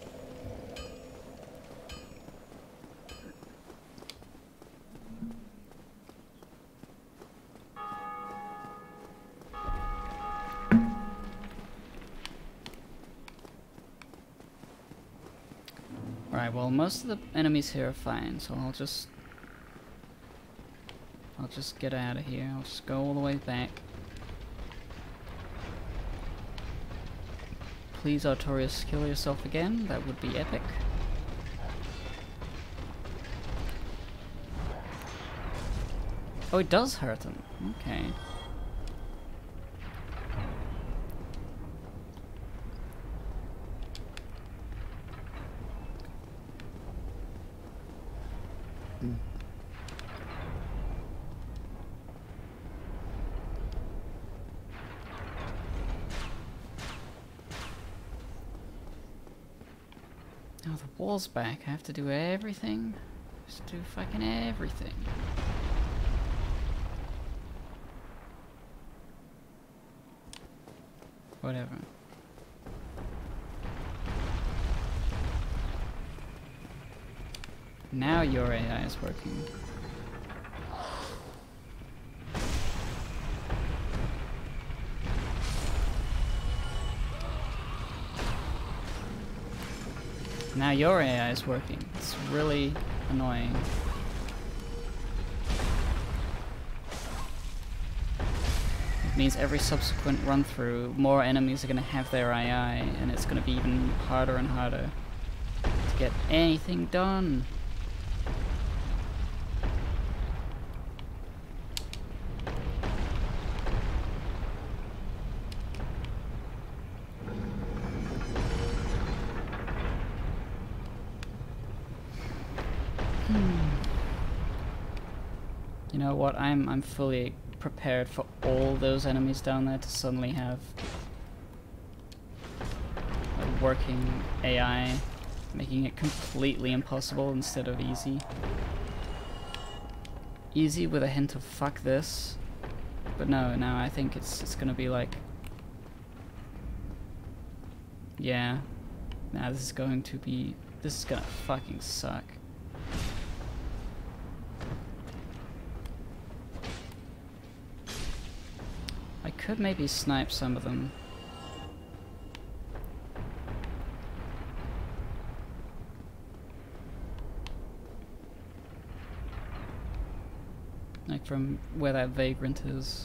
Right, well, most of the enemies here are fine, so I'll just I'll just get out of here. I'll just go all the way back. Please, Artorias, kill yourself again. That would be epic. Oh, it does hurt him. Okay. Mm. Now the wall's back. I have to do everything. Just do fucking everything. Whatever. Now your A I is working. Now your A I is working. It's really annoying. It means every subsequent run through, more enemies are going to have their A I, and it's going to be even harder and harder to get anything done. You know what? I'm I'm fully prepared for all those enemies down there to suddenly have a working A I, making it completely impossible instead of easy. Easy with a hint of fuck this, but no, no, I think it's it's gonna be like, yeah, nah, this is going to be, this is gonna fucking suck. I could maybe snipe some of them. Like from where that vagrant is.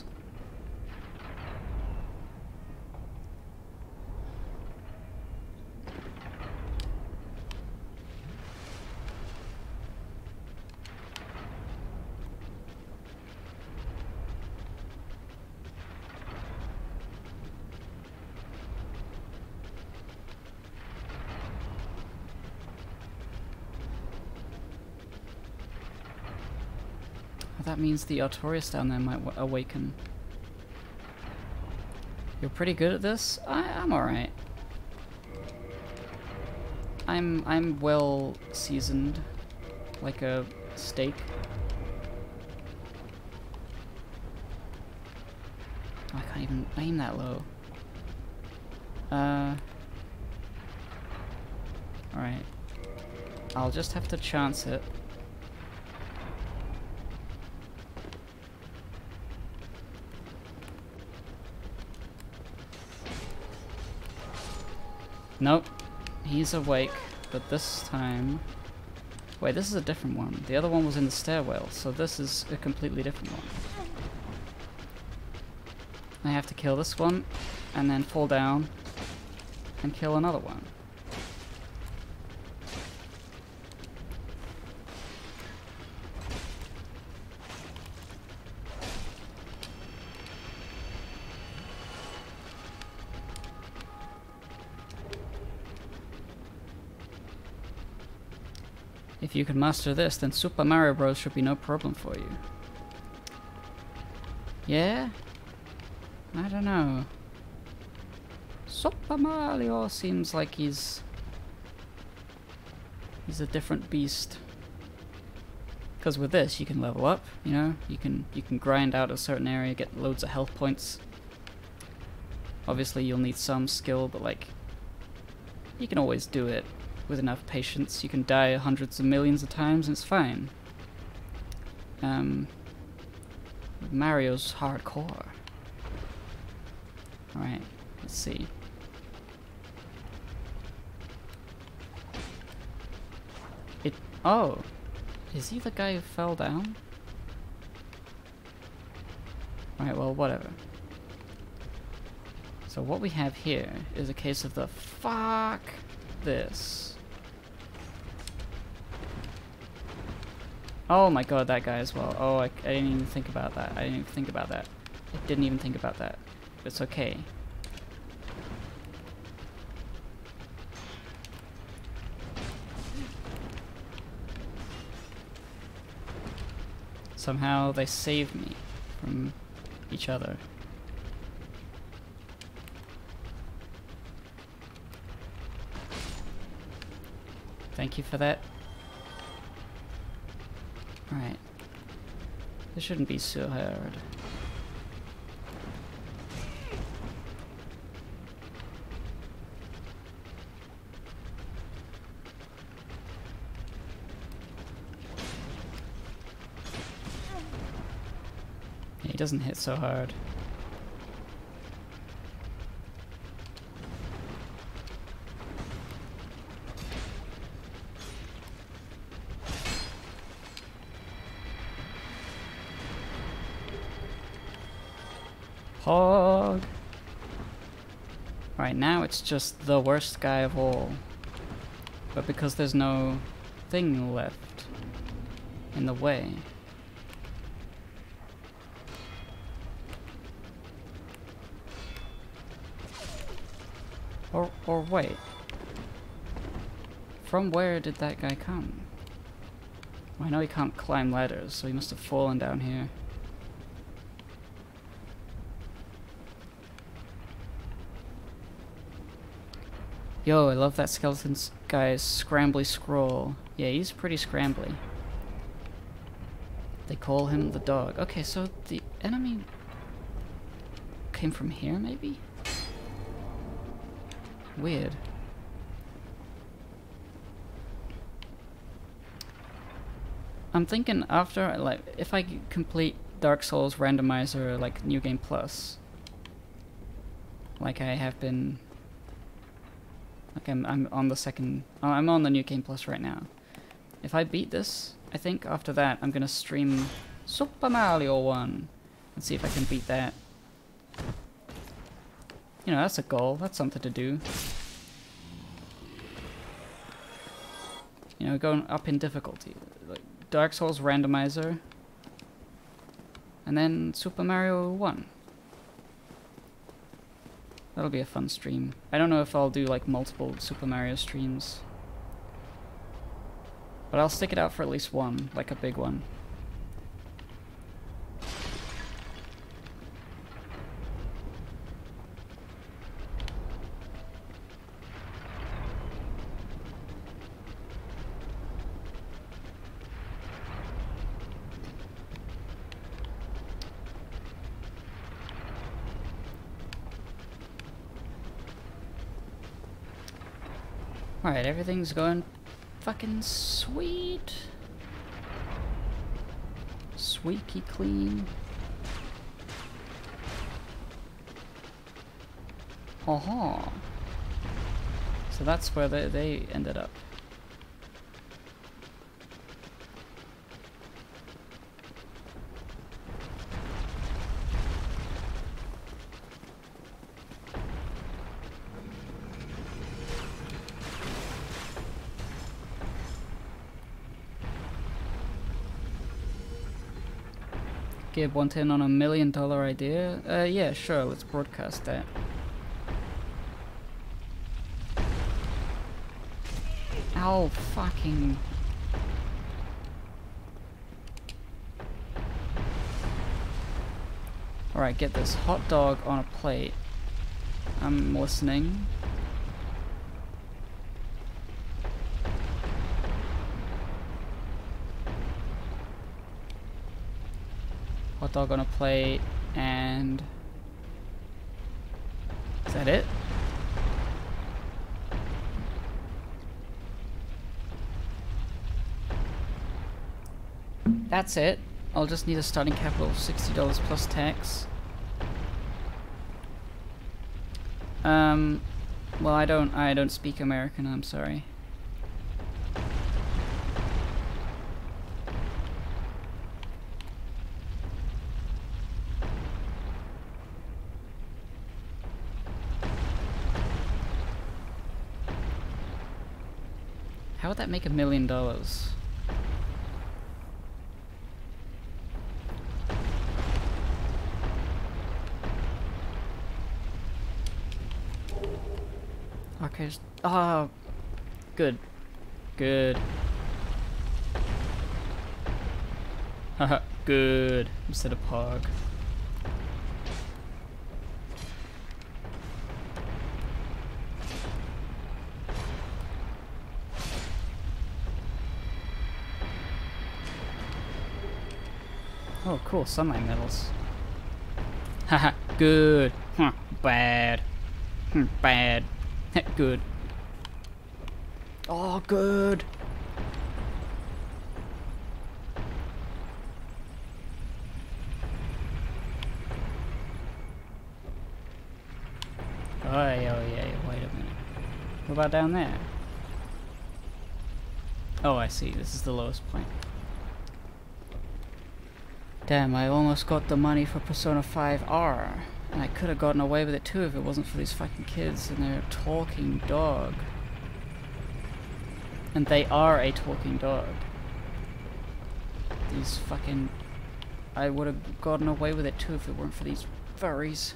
That means the Artorias down there might w awaken. You're pretty good at this? I I'm alright. I'm I'm well seasoned, like a steak. I can't even aim that low. Uh. Alright. I'll just have to chance it. Nope, he's awake, but this time... Wait, this is a different one. The other one was in the stairwell, so this is a completely different one. I have to kill this one, and then fall down, and kill another one. If you can master this, then Super Mario Bros. Should be no problem for you. Yeah? I don't know. Super Mario seems like he's... He's a different beast. Because with this, you can level up, you know? You can, you can grind out a certain area, get loads of health points. Obviously, you'll need some skill, but like... You can always do it. With enough patience, you can die hundreds of millions of times and it's fine. Um, Mario's hardcore. Alright, let's see. It. Oh! Is he the guy who fell down? Alright, well, whatever. So what we have here is a case of the fuck this. Oh my god, that guy as well. Oh, I, I didn't even think about that. I didn't even think about that. I didn't even think about that. It's okay. Somehow they saved me from each other. Thank you for that. Alright. This shouldn't be so hard. He doesn't hit so hard. Hog. Right now it's just the worst guy of all. But because there's no thing left in the way. Or, or wait. From where did that guy come? Well, I know he can't climb ladders, so he must have fallen down here. Yo, I love that skeleton guy's scrambly scroll. Yeah, he's pretty scrambly. They call him the dog. Okay, so the enemy came from here, maybe? Weird. I'm thinking after, like, if I complete Dark Souls Randomizer, like, New Game Plus, like I have been... Like I'm, I'm on the second, oh, I'm on the New Game Plus right now. If I beat this, I think after that I'm gonna stream Super Mario one and see if I can beat that. You know, that's a goal. That's something to do. You know, going up in difficulty. Like Dark Souls Randomizer. And then Super Mario one. That'll be a fun stream. I don't know if I'll do like multiple Super Mario streams. But I'll stick it out for at least one, like a big one. Alright, everything's going fucking sweet. Squeaky clean. Aha. So that's where they, they ended up. Gib want in on a million dollar idea? Uh, yeah, sure, let's broadcast that. Ow, fucking... Alright, get this. Hot dog on a plate. I'm listening. Hot dog on a plate, and... Is that it? That's it. I'll just need a starting capital of sixty dollars plus tax. Um, well, I don't, I don't speak American, I'm sorry. How would that make a million dollars? Okay, oh, good, good. Haha, good, instead of pog. Oh, cool, sunlight metals. Haha, good. Huh, bad. Hmm, bad. Good. Oh, good. Oh, yeah, yeah, wait a minute. What about down there? Oh, I see. This is the lowest point. Damn, I almost got the money for Persona five R. And I could have gotten away with it too if it wasn't for these fucking kids and their talking dog. And they are a talking dog. These fucking... I would have gotten away with it too if it weren't for these furries.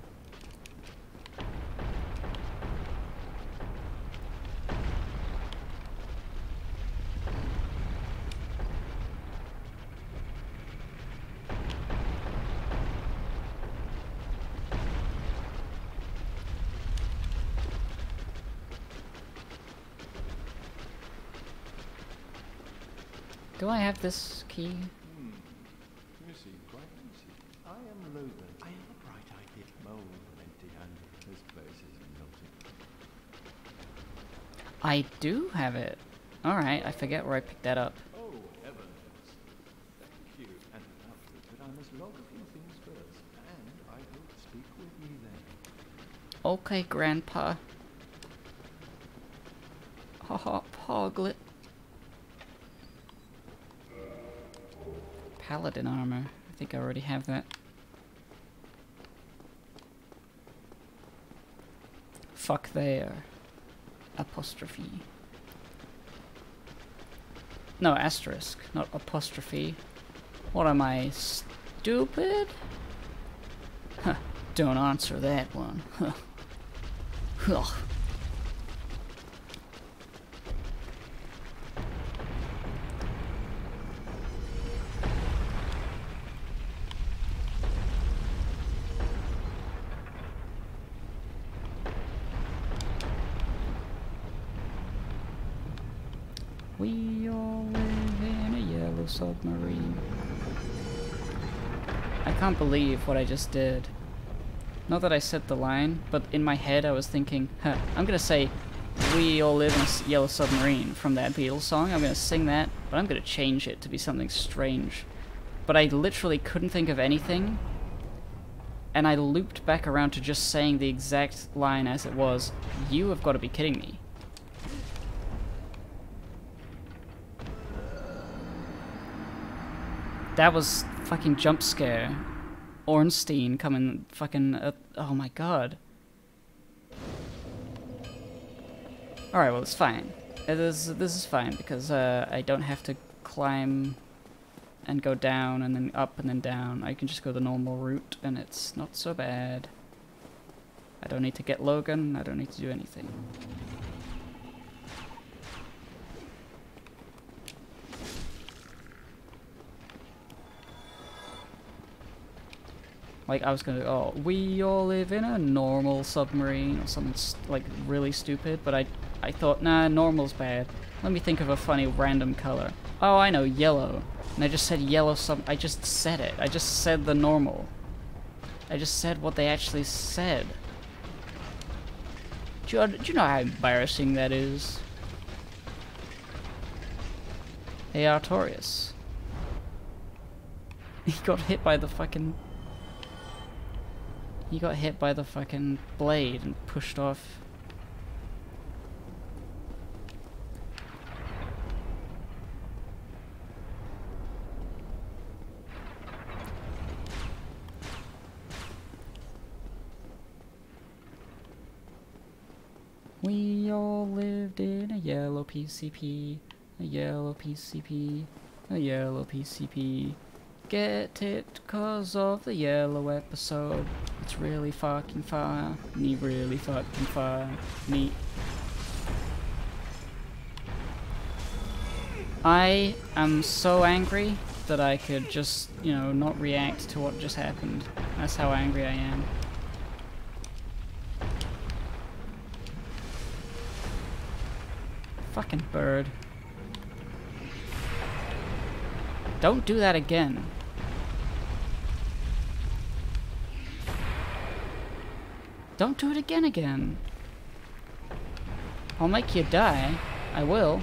Do I have this key? Hmm. You seem quite easy. I am Logan. I have a bright idea. Mole empty-handed. This place is melting. I do have it. Alright, I forget where I picked that up. Oh, heavens. Thank you. And lovely, but I must log a few things first. And I will speak with you then. Okay, Grandpa. Haha, Poglet. Paladin armor. I think I already have that. Fuck there. Apostrophe. No, asterisk, not apostrophe. What am I, stupid? Huh, don't answer that one. Huh. Ugh. We all live in a yellow submarine. I can't believe what I just did. Not that I said the line, but in my head I was thinking, huh, I'm gonna say, we all live in a s- yellow submarine from that Beatles song. I'm gonna sing that, but I'm gonna change it to be something strange. But I literally couldn't think of anything, and I looped back around to just saying the exact line as it was. You have got to be kidding me. That was fucking jump scare. Ornstein coming fucking... Uh, oh my god. Alright, well it's fine. It is, this is fine because uh, I don't have to climb and go down and then up and then down. I can just go the normal route and it's not so bad. I don't need to get Logan. I don't need to do anything. Like, I was gonna, oh, we all live in a normal submarine, or something st like really stupid, but I, I thought, nah, normal's bad. Let me think of a funny random color. Oh, I know, yellow. And I just said yellow sub- I just said it. I just said the normal. I just said what they actually said. Do you, do you know how embarrassing that is? Hey, Artorias. He got hit by the fucking... He got hit by the fucking blade and pushed off. We all lived in a yellow P C P, a yellow P C P, a yellow P C P. Get it cause of the yellow episode. It's really fucking far. Me really fucking far. Me. I am so angry that I could just, you know, not react to what just happened. That's how angry I am. Fucking bird. Don't do that again. Don't do it again again. I'll make you die. I will.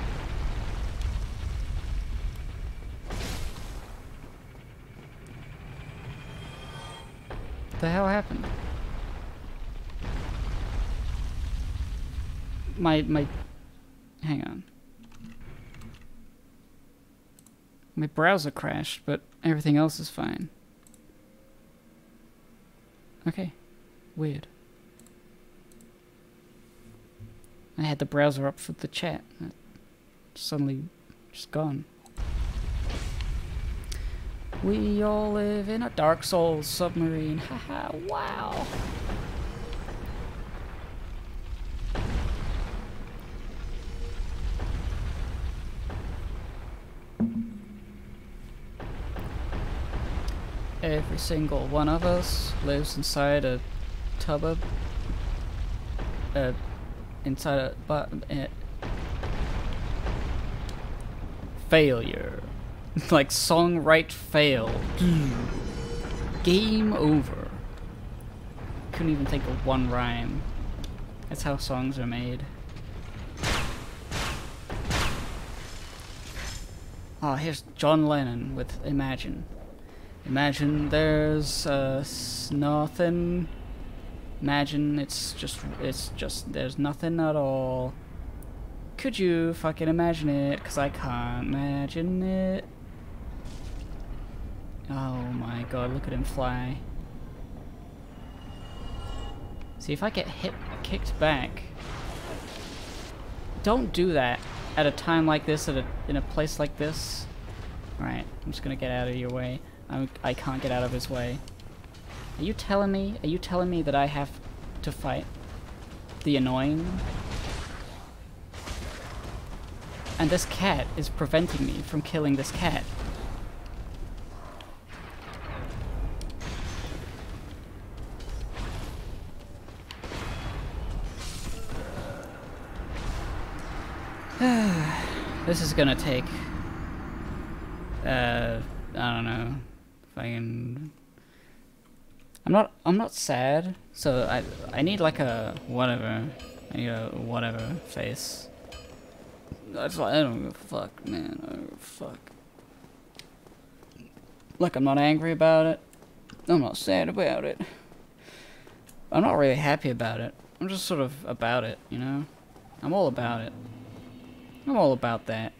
What the hell happened? My, my... Hang on. My browser crashed, but everything else is fine. Okay. Weird. I had the browser up for the chat. It suddenly just gone. We all live in a Dark Souls submarine. Haha, wow. Every single one of us lives inside a tub of... Uh, inside a... But, uh, failure. Like songwrite fail. Game over. Couldn't even think of one rhyme. That's how songs are made. Oh, here's John Lennon with Imagine. Imagine there's uh, nothing. Imagine it's just, it's just, there's nothing at all. Could you fucking imagine it? Cause I can't imagine it. Oh my god, look at him fly. See, if I get hit, kicked back. Don't do that at a time like this, at a, in a place like this. Alright, I'm just gonna get out of your way. I'm, I can't get out of his way. Are you telling me, are you telling me that I have to fight the annoying? And this cat is preventing me from killing this cat. This is gonna take, uh, I don't know, fucking, I'm not, I'm not sad, so I, I need like a whatever, I need a whatever face. That's why I don't give a fuck, man, I don't give a fuck. Like, I'm not angry about it, I'm not sad about it, I'm not really happy about it, I'm just sort of about it, you know? I'm all about it. I'm all about that.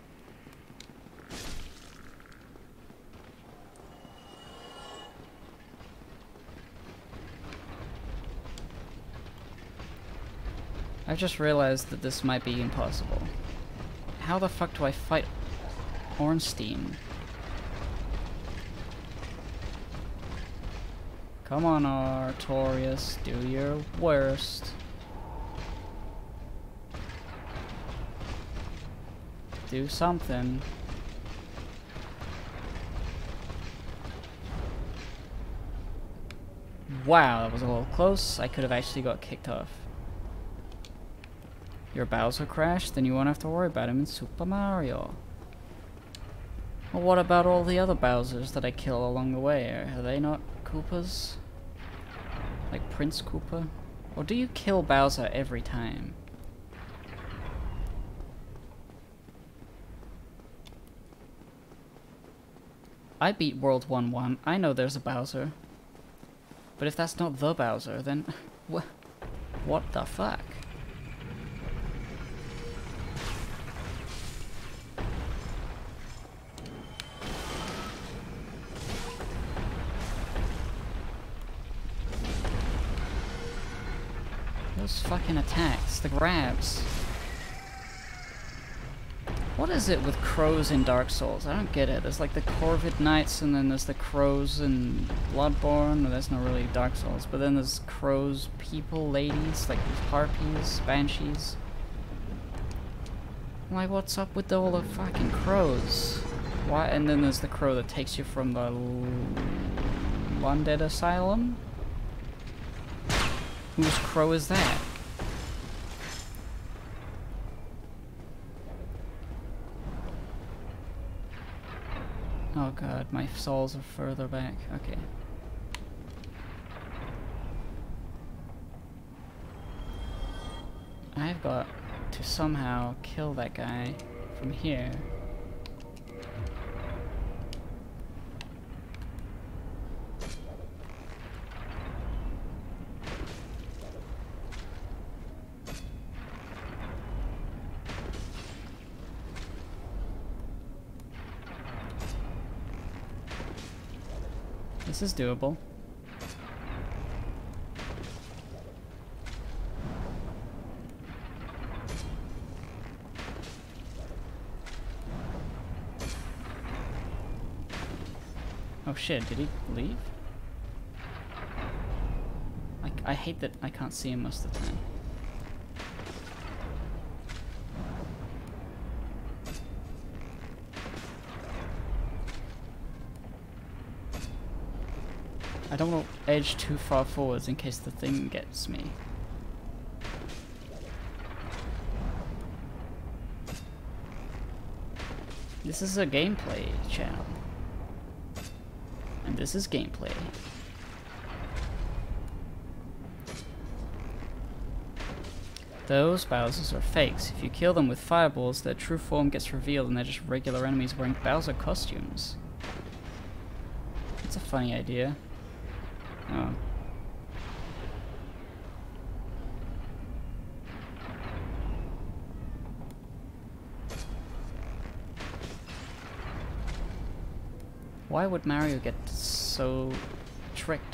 I've just realized that this might be impossible. How the fuck do I fight Ornstein? Come on, Artorias, do your worst. Do something. Wow, that was a little close. I could have actually got kicked off. Your Bowser crashed, then you won't have to worry about him in Super Mario. Well, what about all the other Bowsers that I kill along the way? Are they not Koopas? Like Prince Koopa? Or do you kill Bowser every time? I beat World one one. I know there's a Bowser. But if that's not the Bowser, then wh what the fuck? Those fucking attacks, the grabs. What is it with crows in Dark Souls? I don't get it. There's like the Corvid Knights, and then there's the crows in Bloodborne. Well, that's not really Dark Souls, but then there's crows, people, ladies, like these harpies, banshees. I'm like, what's up with all the fucking crows? Why? And then there's the crow that takes you from the Undead Asylum? Whose crow is that? Oh god, my souls are further back. Okay. I've got to somehow kill that guy from here. This is doable. Oh shit, did he leave? I, I hate that I can't see him most of the time. I don't want to edge too far forwards in case the thing gets me. This is a gameplay channel. And this is gameplay. Those Bowsers are fakes. If you kill them with fireballs, their true form gets revealed and they're just regular enemies wearing Bowser costumes. That's a funny idea. Oh. Why would Mario get so tricked?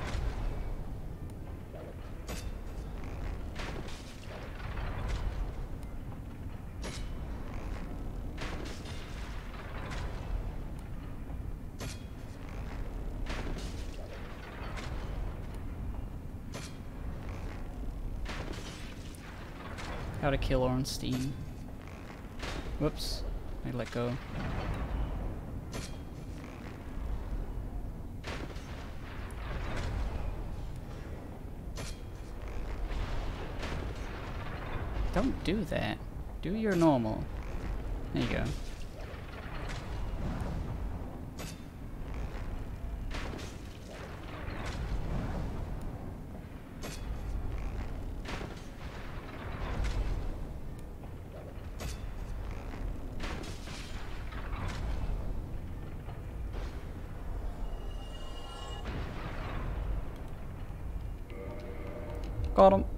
How to kill Ornstein. Whoops, I let go. Don't do that. Do your normal. There you go. Got him.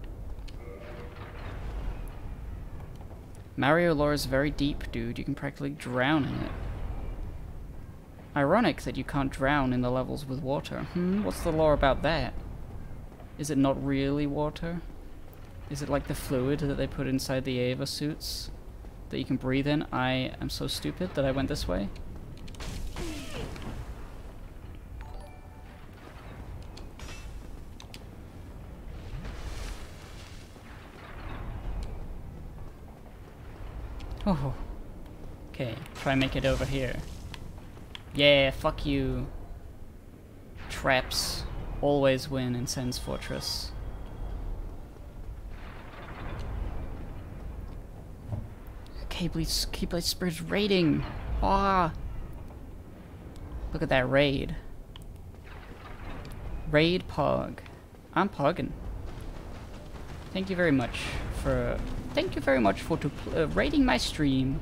Mario lore is very deep, dude. You can practically drown in it. Ironic that you can't drown in the levels with water. Hmm, what's the lore about that? Is it not really water? Is it like the fluid that they put inside the Ava suits that you can breathe in? I am so stupid that I went this way. Oh. Okay, try and make it over here. Yeah, fuck you. Traps always win in Sen's Fortress. Keyblade, Keyblade Spirit's raiding! Ah! Look at that raid. Raid Pog. I'm pogging. Thank you very much for... Thank you very much for to uh, raiding my stream.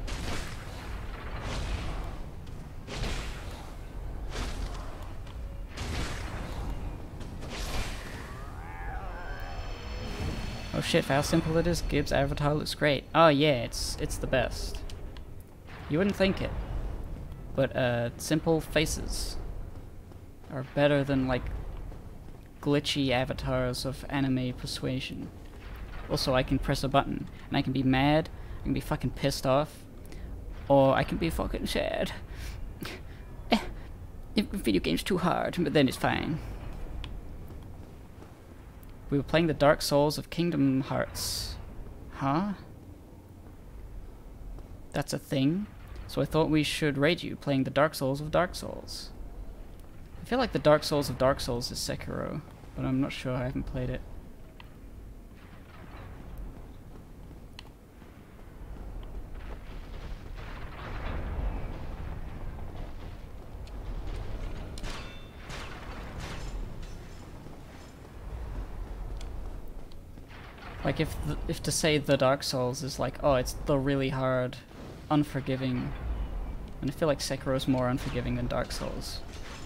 Oh shit, how simple it is. Gibbs' avatar looks great. Oh yeah, it's it's the best. You wouldn't think it. But uh, simple faces are better than like glitchy avatars of anime persuasion. Also, I can press a button, and I can be mad, I can be fucking pissed off, or I can be fucking sad. Eh, if video game's too hard, but then it's fine. We were playing the Dark Souls of Kingdom Hearts. Huh? That's a thing? So I thought we should raid you, playing the Dark Souls of Dark Souls. I feel like the Dark Souls of Dark Souls is Sekiro, but I'm not sure, I haven't played it. Like if the, if to say the Dark Souls is like, oh, it's the really hard, unforgiving, and I feel like Sekiro's more unforgiving than Dark Souls.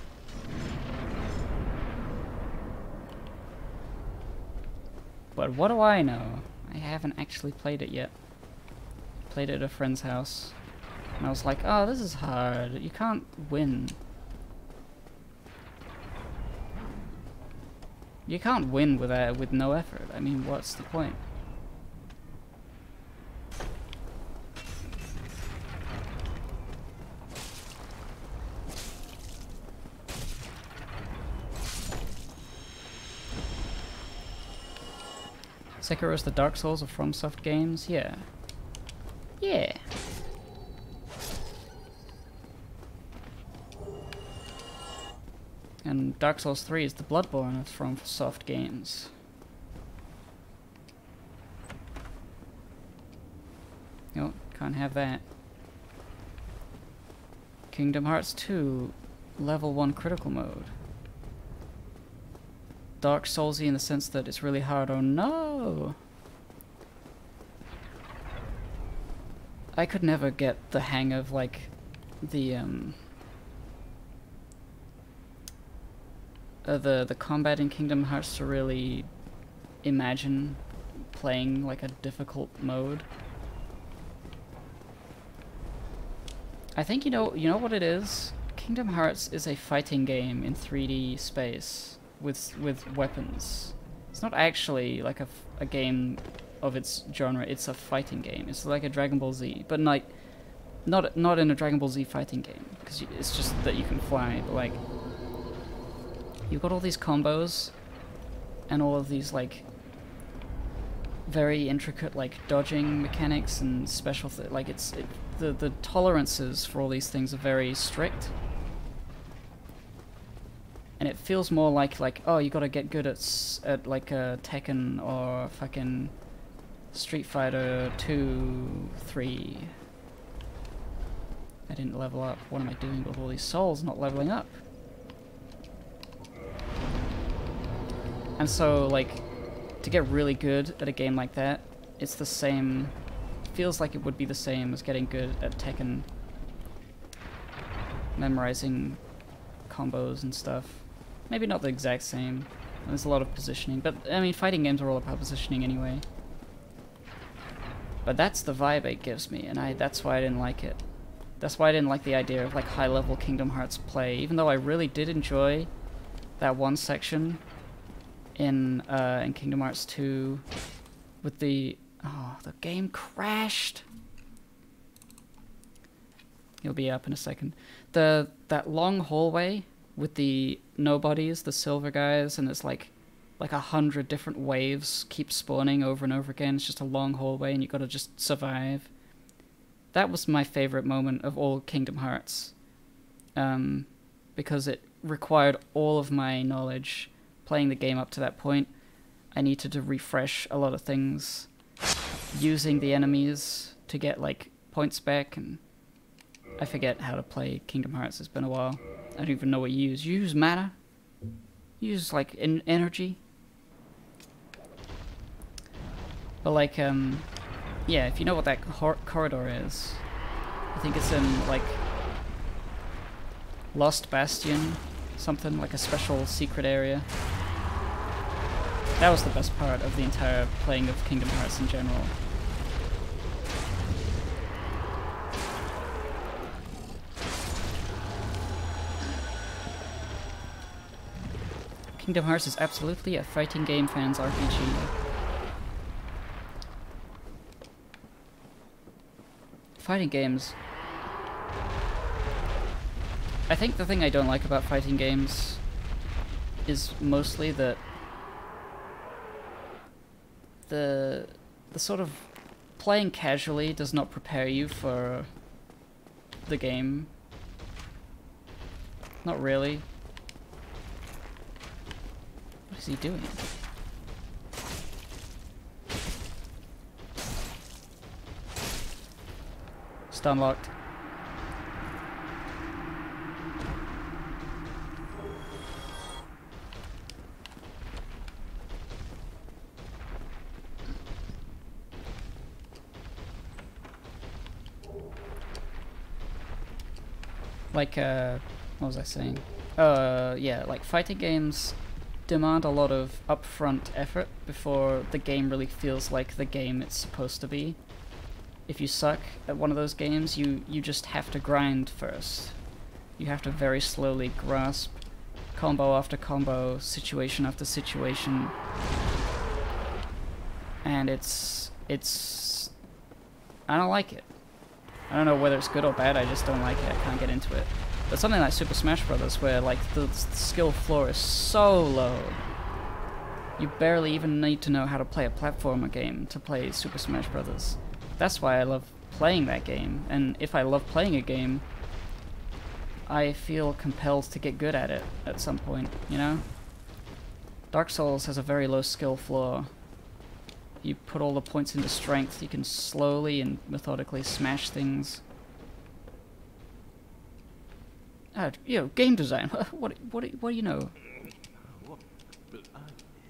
But what do I know? I haven't actually played it yet. Played it at a friend's house, and I was like, oh, this is hard. You can't win. You can't win with uh, with no effort. I mean, what's the point? Sekiro's the Dark Souls of FromSoft games? Yeah. Yeah. And Dark Souls three is the Bloodborne of FromSoft games. Nope, can't have that. Kingdom Hearts two, level one critical mode. Dark Soulsy in the sense that it's really hard. Oh no! I could never get the hang of like the um uh, the the combat in Kingdom Hearts to really imagine playing like a difficult mode. I think you know you know what it is? Kingdom Hearts is a fighting game in three D space with with weapons. It's not actually like a, f a game of its genre. It's a fighting game. It's like a Dragon Ball Z, but like not not in a Dragon Ball Z fighting game, because it's just that you can fly. But like you've got all these combos and all of these like very intricate like dodging mechanics and special th like it's it, the the tolerances for all these things are very strict. And it feels more like, like oh, you gotta get good at, s at like uh, Tekken or fucking Street Fighter two, three. I didn't level up. What am I doing with all these souls not leveling up? And so, like, to get really good at a game like that, it's the same, feels like it would be the same as getting good at Tekken. Memorizing combos and stuff. Maybe not the exact same. There's a lot of positioning, but I mean, fighting games are all about positioning anyway. But that's the vibe it gives me, and I that's why I didn't like it. That's why I didn't like the idea of like high-level Kingdom Hearts play, even though I really did enjoy that one section in uh, in Kingdom Hearts two with the oh the game crashed. You'll be up in a second. The that long hallway with the nobodies, the silver guys, and it's like like a hundred different waves keep spawning over and over again. It's just a long hallway and you gotta just survive. That was my favorite moment of all Kingdom Hearts. Um, because it required all of my knowledge playing the game up to that point. I needed to refresh a lot of things using the enemies to get like points back, and I forget how to play Kingdom Hearts. It's been a while. I don't even know what you use. You use mana? You use, like, en energy? But, like, um... yeah, if you know what that cor corridor is, I think it's in, like, Lost Bastion, something, like a special secret area. That was the best part of the entire playing of Kingdom Hearts in general. Kingdom Hearts is absolutely a fighting game fan's R P G. Fighting games. I think the thing I don't like about fighting games is mostly that the the sort of playing casually does not prepare you for the game. Not really. What is he doing? Stun locked. Like, uh, what was I saying? Uh, yeah, like fighting games demand a lot of upfront effort before the game really feels like the game it's supposed to be. If you suck at one of those games, you, you just have to grind first. You have to very slowly grasp combo after combo, situation after situation, and it's it's I don't like it. I don't know whether it's good or bad. I just don't like it. I can't get into it. But something like Super Smash Bros., where like the, the skill floor is so low, you barely even need to know how to play a platformer game to play Super Smash Bros. That's why I love playing that game. And if I love playing a game, I feel compelled to get good at it at some point, you know? Dark Souls has a very low skill floor. You put all the points into strength, you can slowly and methodically smash things. Uh, you know, game design. what, what, what do you know? What? But I...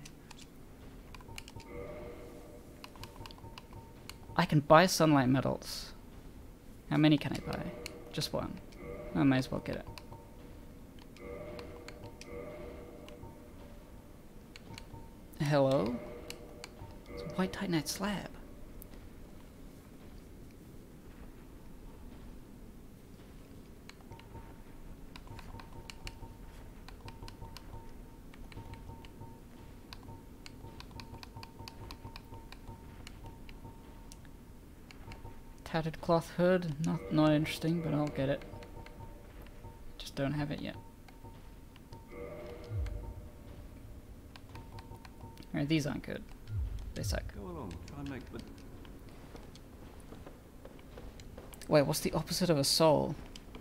I can buy sunlight medals. How many can I buy? Just one. I might as well get it. Hello? It's a white titanite slab. Tattered cloth hood, not not interesting, but I'll get it. Just don't have it yet. Alright, these aren't good. They suck. Go along, try and make the... Wait, what's the opposite of a soul?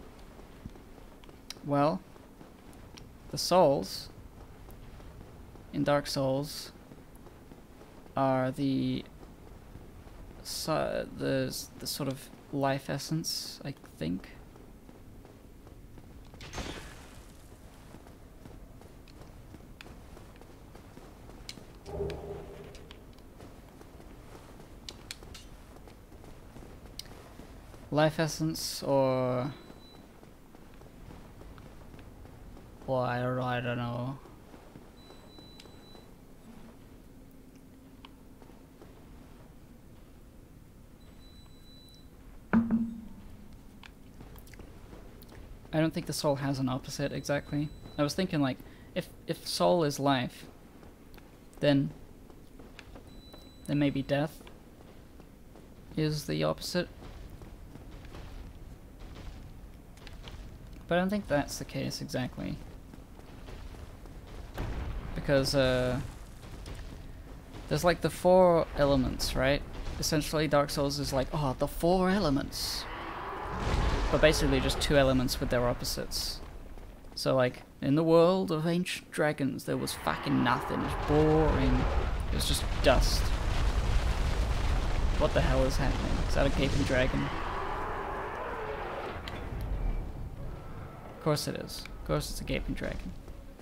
Well, the souls in Dark Souls are the so, the the sort of life essence, I think. Life essence, or or I don't, I don't know. I don't think the soul has an opposite exactly. I was thinking like, if if soul is life, then then maybe death is the opposite. But I don't think that's the case exactly. Because uh, there's like the four elements, right? Essentially Dark Souls is like, oh, the four elements. But basically just two elements with their opposites. So like, in the world of ancient dragons, there was fucking nothing. It was boring. It was just dust. What the hell is happening? Is that a gaping dragon? Of course it is. Of course it's a gaping dragon.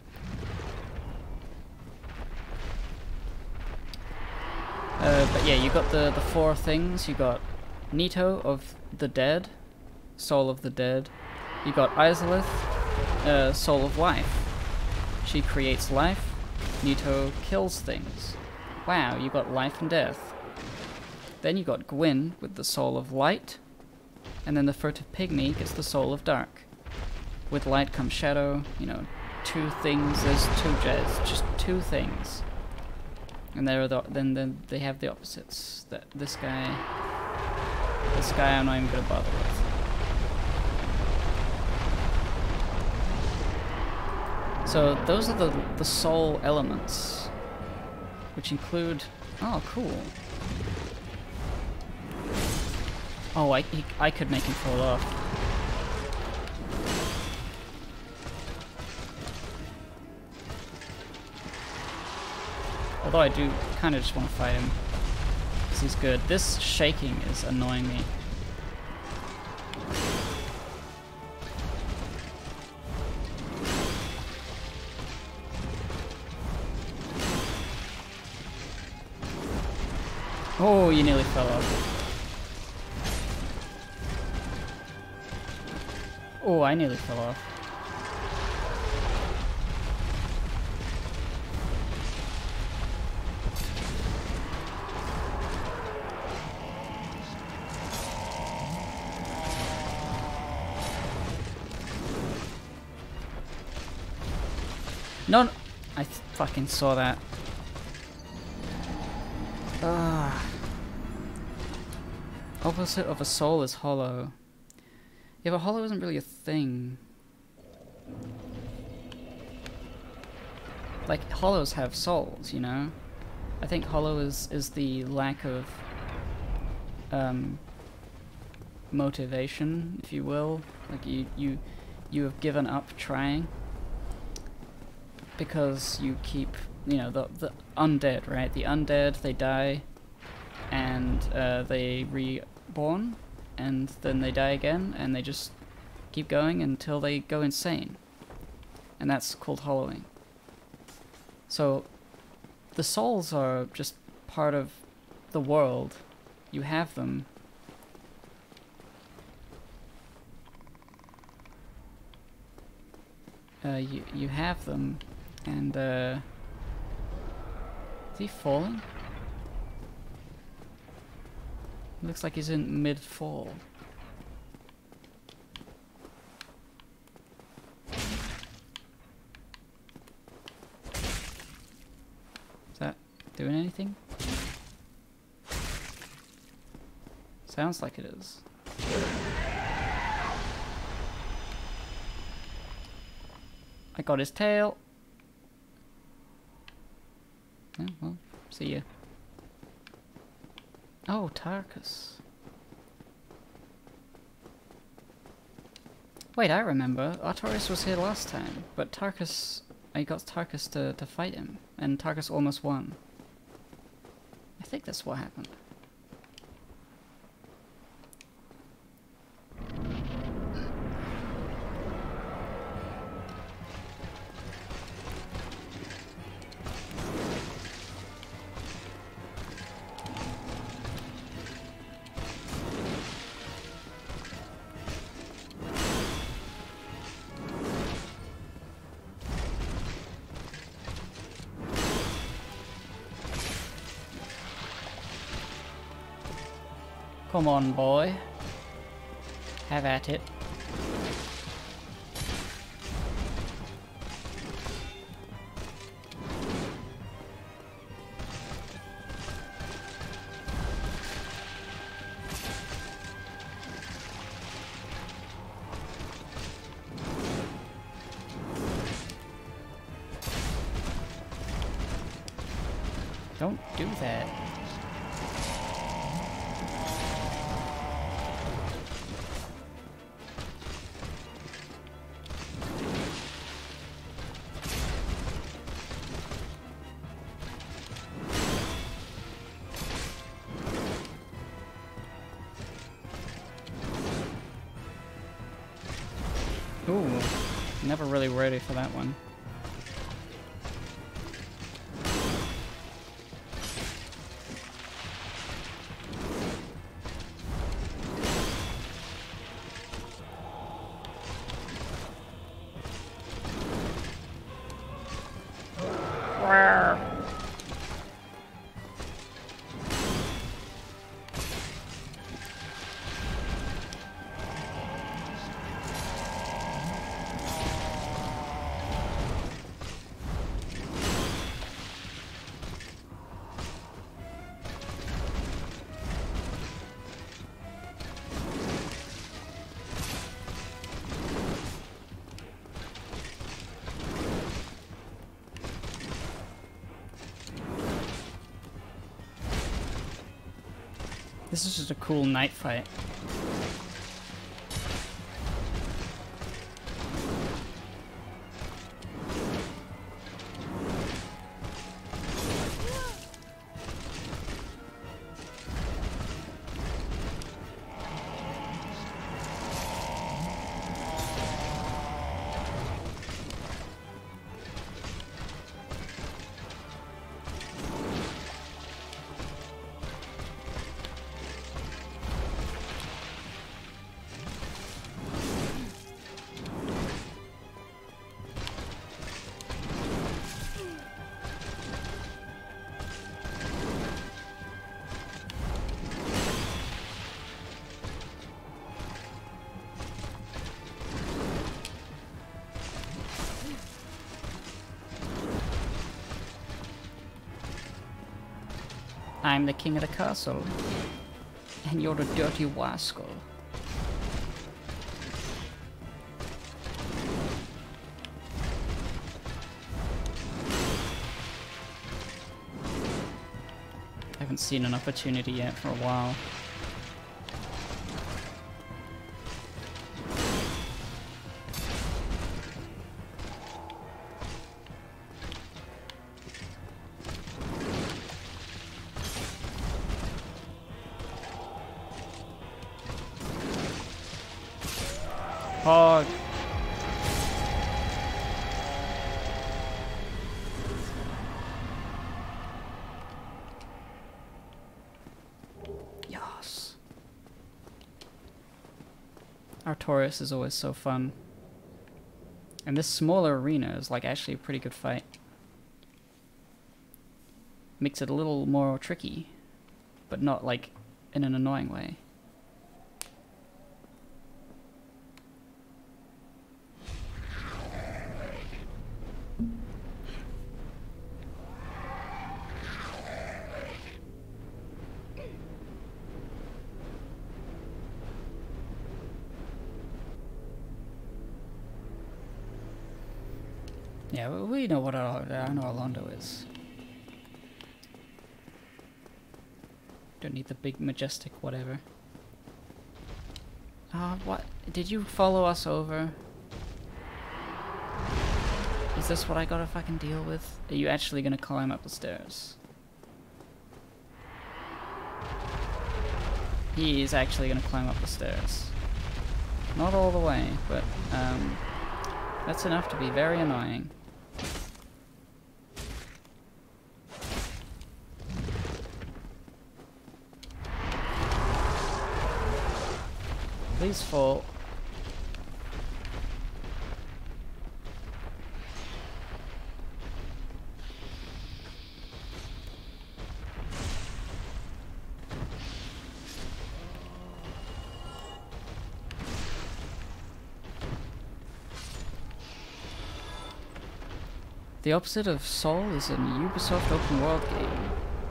Uh, but yeah, you got the, the four things. You got Nito of the Dead, Soul of the Dead. You got Izalith, uh, Soul of Life. She creates life. Nito kills things. Wow, you got life and death. Then you got Gwyn with the Soul of Light. And then the Furtive Pygmy gets the Soul of Dark. With light comes shadow, you know, two things, there's two jazz, just two things. And there the, then, then they have the opposites. That this guy, this guy I'm not even gonna bother with. So those are the, the soul elements, which include, oh cool. Oh, I, he, I could make him fall off. Although I do kind of just want to fight him, because he's good. This shaking is annoying me. Oh, you nearly fell off. Oh, I nearly fell off. No, no. I th fucking saw that. Ah. Opposite of a soul is hollow. Yeah, but hollow isn't really a thing. Like, hollows have souls, you know? I think hollow is, is the lack of um, motivation, if you will. Like, you, you, you have given up trying. Because you keep, you know, the, the undead, right? The undead, they die, and uh, they reborn, and then they die again, and they just keep going until they go insane. And that's called hollowing. So, the souls are just part of the world. You have them. Uh, you, you have them, and, uh... is he falling? Looks like he's in mid-fall. Is that doing anything? Sounds like it is. I got his tail. Yeah, well, see ya. Oh, Tarkus. Wait, I remember. Artorias was here last time, but Tarkus... I got Tarkus to, to fight him, and Tarkus almost won. I think that's what happened. Come on, boy. Have at it. Don't do that. Ooh, never really ready for that one. This is just a cool night fight. I'm the king of the castle. And you're the dirty rascal. I haven't seen an opportunity yet for a while. Hog. Yes. Artorias is always so fun. And this smaller arena is like actually a pretty good fight. Makes it a little more tricky, but not like in an annoying way. Yeah, we know what Anor Londo is. Don't need the big majestic whatever. Ah, uh, what? Did you follow us over? Is this what I gotta fucking deal with? Are you actually gonna climb up the stairs? He is actually gonna climb up the stairs. Not all the way, but um, that's enough to be very annoying. Please fall. The opposite of Soul is an Ubisoft open world game.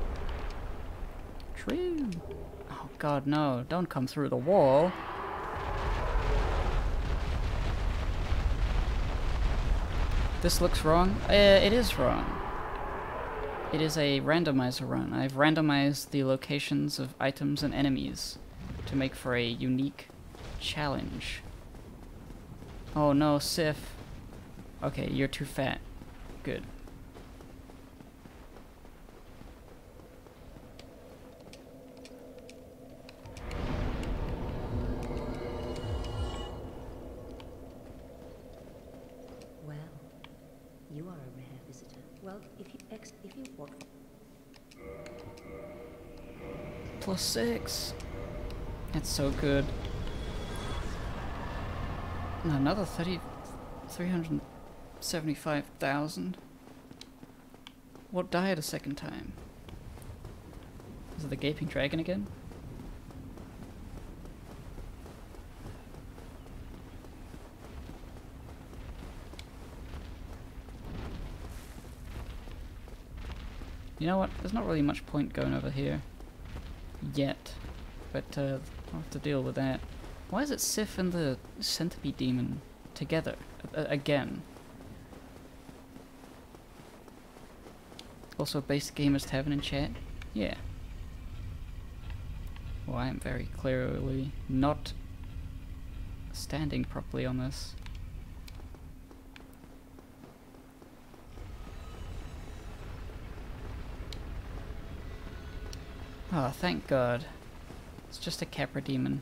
True. Oh god, no. Don't come through the wall. This looks wrong? Uh, it is wrong. It is a randomizer run. I've randomized the locations of items and enemies to make for a unique challenge. Oh no, Sif. Okay, you're too fat. Good. Well, you are a rare visitor. Well, if you ex if you walk Plus six. That's so good. Another thirty, three hundred seventy-five thousand. What died a second time? Is it the Gaping Dragon again? You know what? There's not really much point going over here yet, but uh, I'll have to deal with that. Why is it Sif and the Centipede Demon together uh, again? Also, Base Gamers Tavern in chat? Yeah. Well, I am very clearly not standing properly on this. Oh, thank God. It's just a Capra Demon.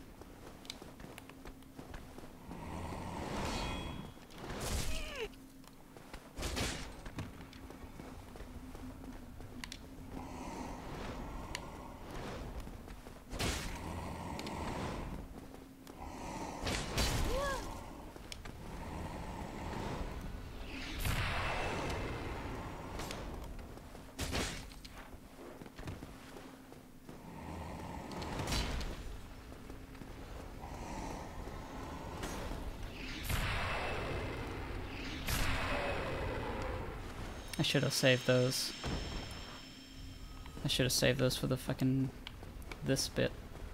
I should have saved those. I should have saved those for the fucking this bit.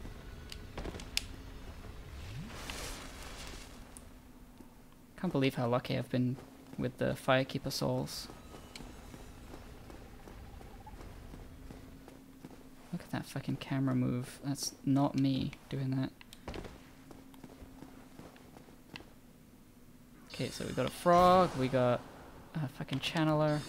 Can't believe how lucky I've been with the Firekeeper souls. Look at that fucking camera move. That's not me doing that. Okay, so we got a frog, we got a fucking channeler.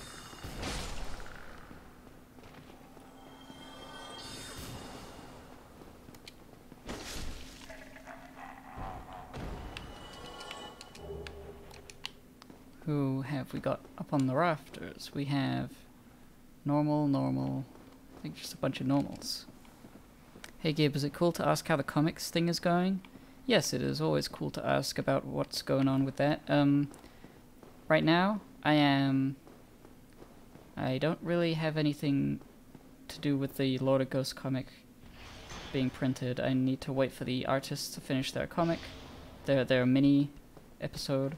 Who have we got up on the rafters? We have normal, normal, I think just a bunch of normals. Hey Gabe, is it cool to ask how the comics thing is going? Yes, it is always cool to ask about what's going on with that. Um, right now, I am... I don't really have anything to do with the Lord of Ghosts comic being printed. I need to wait for the artists to finish their comic, their, their mini episode.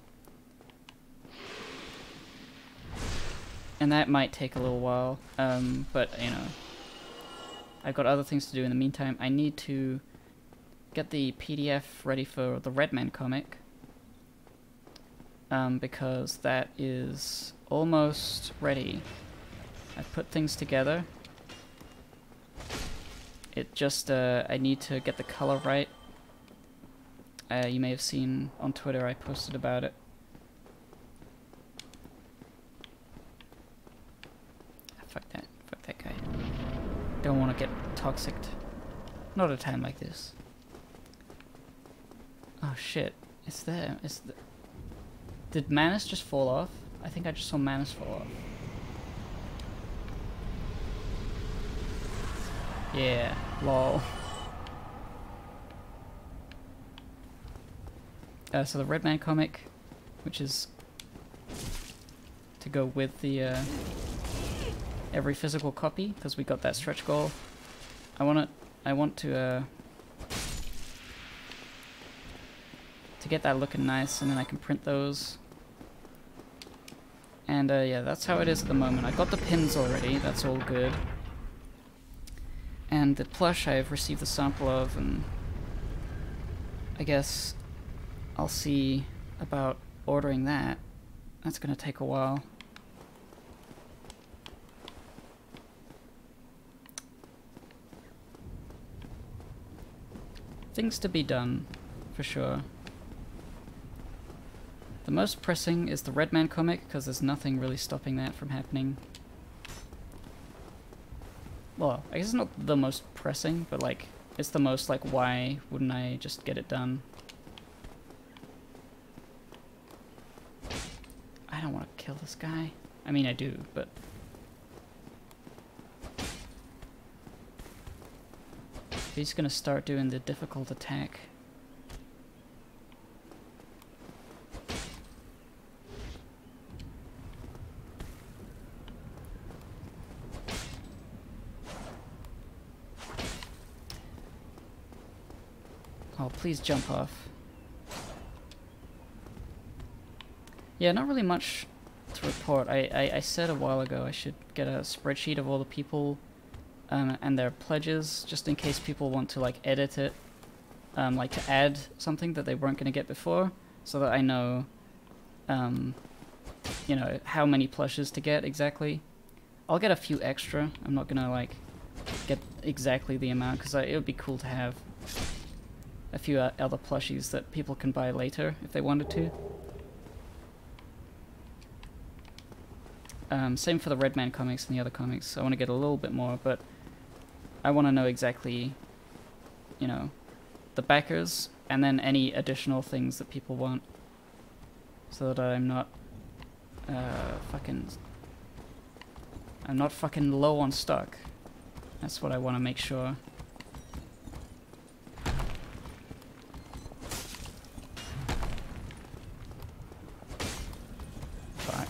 And that might take a little while, um, but, you know, I've got other things to do in the meantime. I need to get the P D F ready for the Redman comic, um, because that is almost ready. I've put things together. It just, uh, I need to get the color right. Uh, you may have seen on Twitter I posted about it. Fuck that. Fuck that guy. Don't want to get toxicked. Not at a time like this. Oh shit. It's there. It's th Did Manus just fall off? I think I just saw Manus fall off. Yeah. Lol. Uh, so the Redman comic, which is to go with the uh, every physical copy, because we got that stretch goal. I want to, I want to, uh, to get that looking nice, and then I can print those. And uh, yeah, that's how it is at the moment. I got the pins already, that's all good. And the plush I've received a sample of, and I guess I'll see about ordering that. That's gonna take a while. Things to be done, for sure. The most pressing is the Redman comic, because there's nothing really stopping that from happening. Well, I guess it's not the most pressing, but like, it's the most like, why wouldn't I just get it done? I don't want to kill this guy. I mean, I do, but... he's gonna start doing the difficult attack. Oh, please jump off. Yeah, not really much to report. I, I, I said a while ago I should get a spreadsheet of all the people Um, and their pledges, just in case people want to like edit it, um, like to add something that they weren't going to get before, so that I know, um, you know, how many plushes to get exactly. I'll get a few extra. I'm not going to like get exactly the amount, because it would be cool to have a few uh, other plushies that people can buy later if they wanted to. Um, same for the Redman comics and the other comics. I want to get a little bit more, but I want to know exactly, you know, the backers, and then any additional things that people want, so that I'm not, uh, fucking, I'm not fucking low on stock. That's what I want to make sure. Fuck.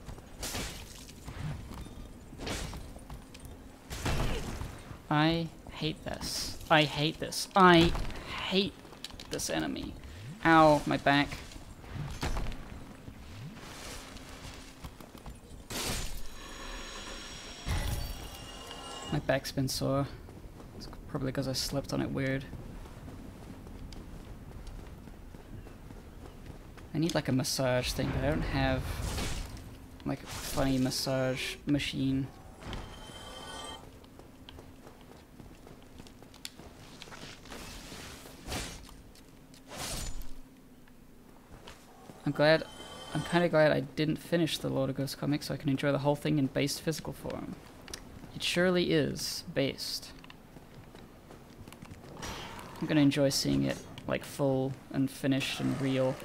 I hate this. I hate this. I hate this enemy. Ow, my back. My back's been sore. It's probably because I slept on it weird. I need like a massage thing, but I don't have like a funny massage machine. I'm glad, I'm kind of glad I didn't finish the Lord of Ghosts comic so I can enjoy the whole thing in based physical form. It surely is based. I'm gonna enjoy seeing it like full and finished and real.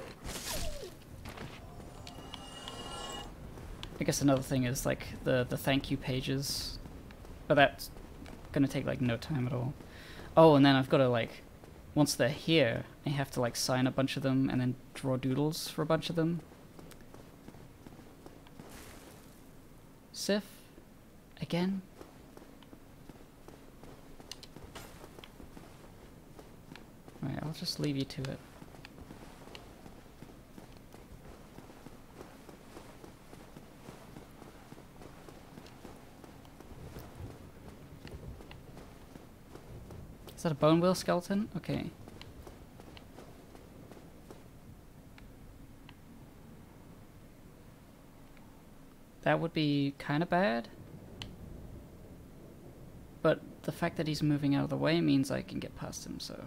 I guess another thing is like the, the thank you pages, but that's gonna take like no time at all. Oh, and then I've gotta like, once they're here, I have to like sign a bunch of them and then draw doodles for a bunch of them. Sif? Again? Alright, I'll just leave you to it. Is that a bone wheel skeleton? Okay. That would be kind of bad. But the fact that he's moving out of the way means I can get past him, so...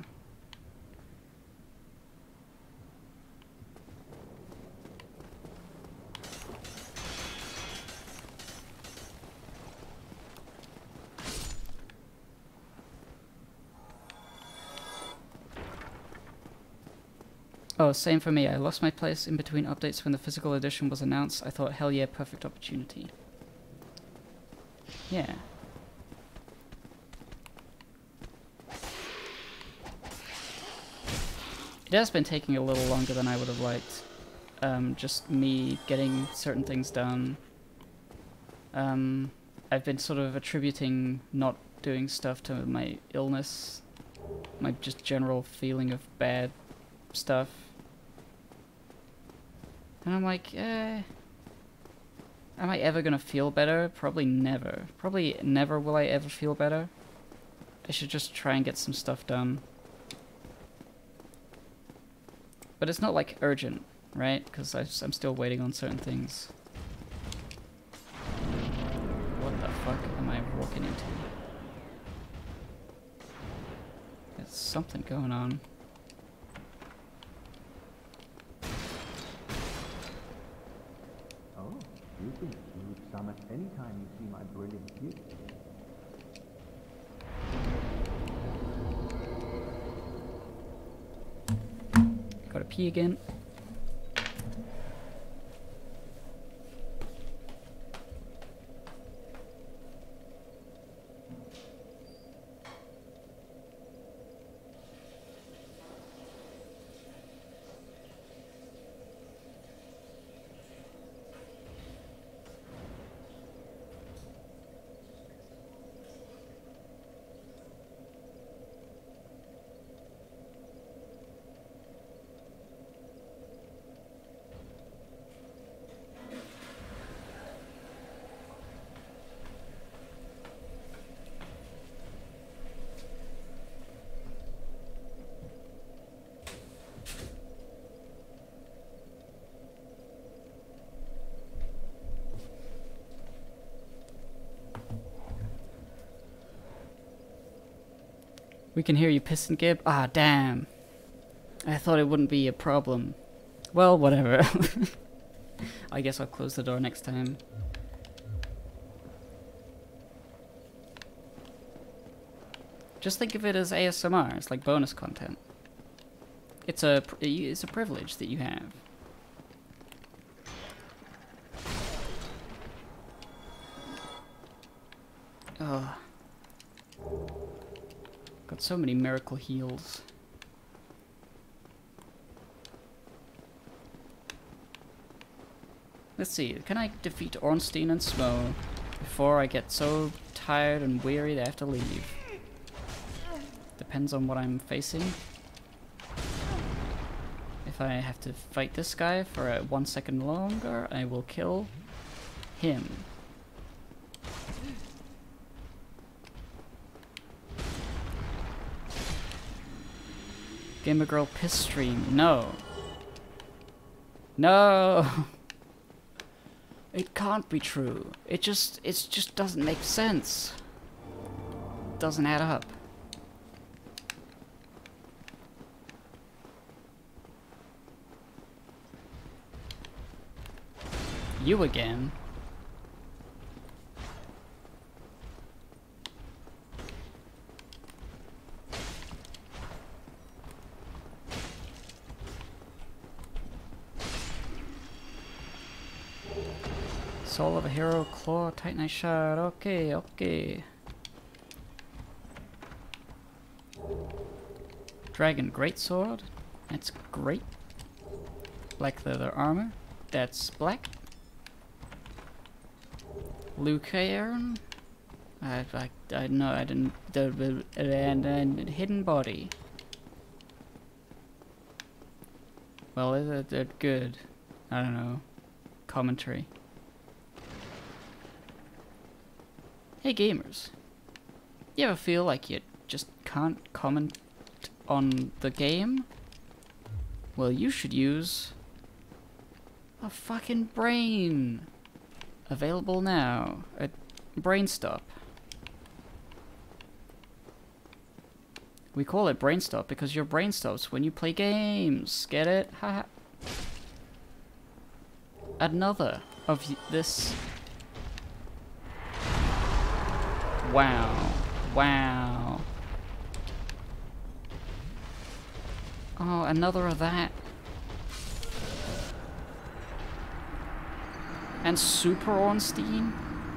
Oh, same for me. I lost my place in between updates when the physical edition was announced. I thought, hell yeah, perfect opportunity. Yeah. It has been taking a little longer than I would have liked. Um, just me getting certain things done. Um, I've been sort of attributing not doing stuff to my illness. My just general feeling of bad stuff. And I'm like, eh, am I ever gonna feel better? Probably never. Probably never will I ever feel better. I should just try and get some stuff done. But it's not like urgent, right? Because I'm still waiting on certain things. What the fuck am I walking into? There's something going on. Oh, you can use some at any time you see my brilliant gift. Gotta pee again. We can hear you, Piston Gib. Ah, damn. I thought it wouldn't be a problem. Well, whatever. I guess I'll close the door next time. Just think of it as A S M R. It's like bonus content. It's a it's a privilege that you have. Oh. Got so many miracle heals. Let's see, can I defeat Ornstein and Smo before I get so tired and weary that I have to leave? depends on what I'm facing. If I have to fight this guy for uh, one second longer, I will kill him. Gamer Girl piss stream. No. No. It can't be true. It just, it just doesn't make sense. It doesn't add up. You again? Soul of a Hero, Claw, Titanite Shard. Okay, okay. Dragon Greatsword. That's great. Black leather armor. That's black. Lucairn. I, I, I know I didn't. The, and, and hidden body. Well, they're, they're good. I don't know. Commentary. Hey gamers. You ever feel like you just can't comment on the game? Well, you should use a fucking brain. Available now at BrainStop. We call it BrainStop because your brain stops when you play games. Get it? Haha. Another of y this. Wow. Wow. Oh, another of that. And Super Ornstein?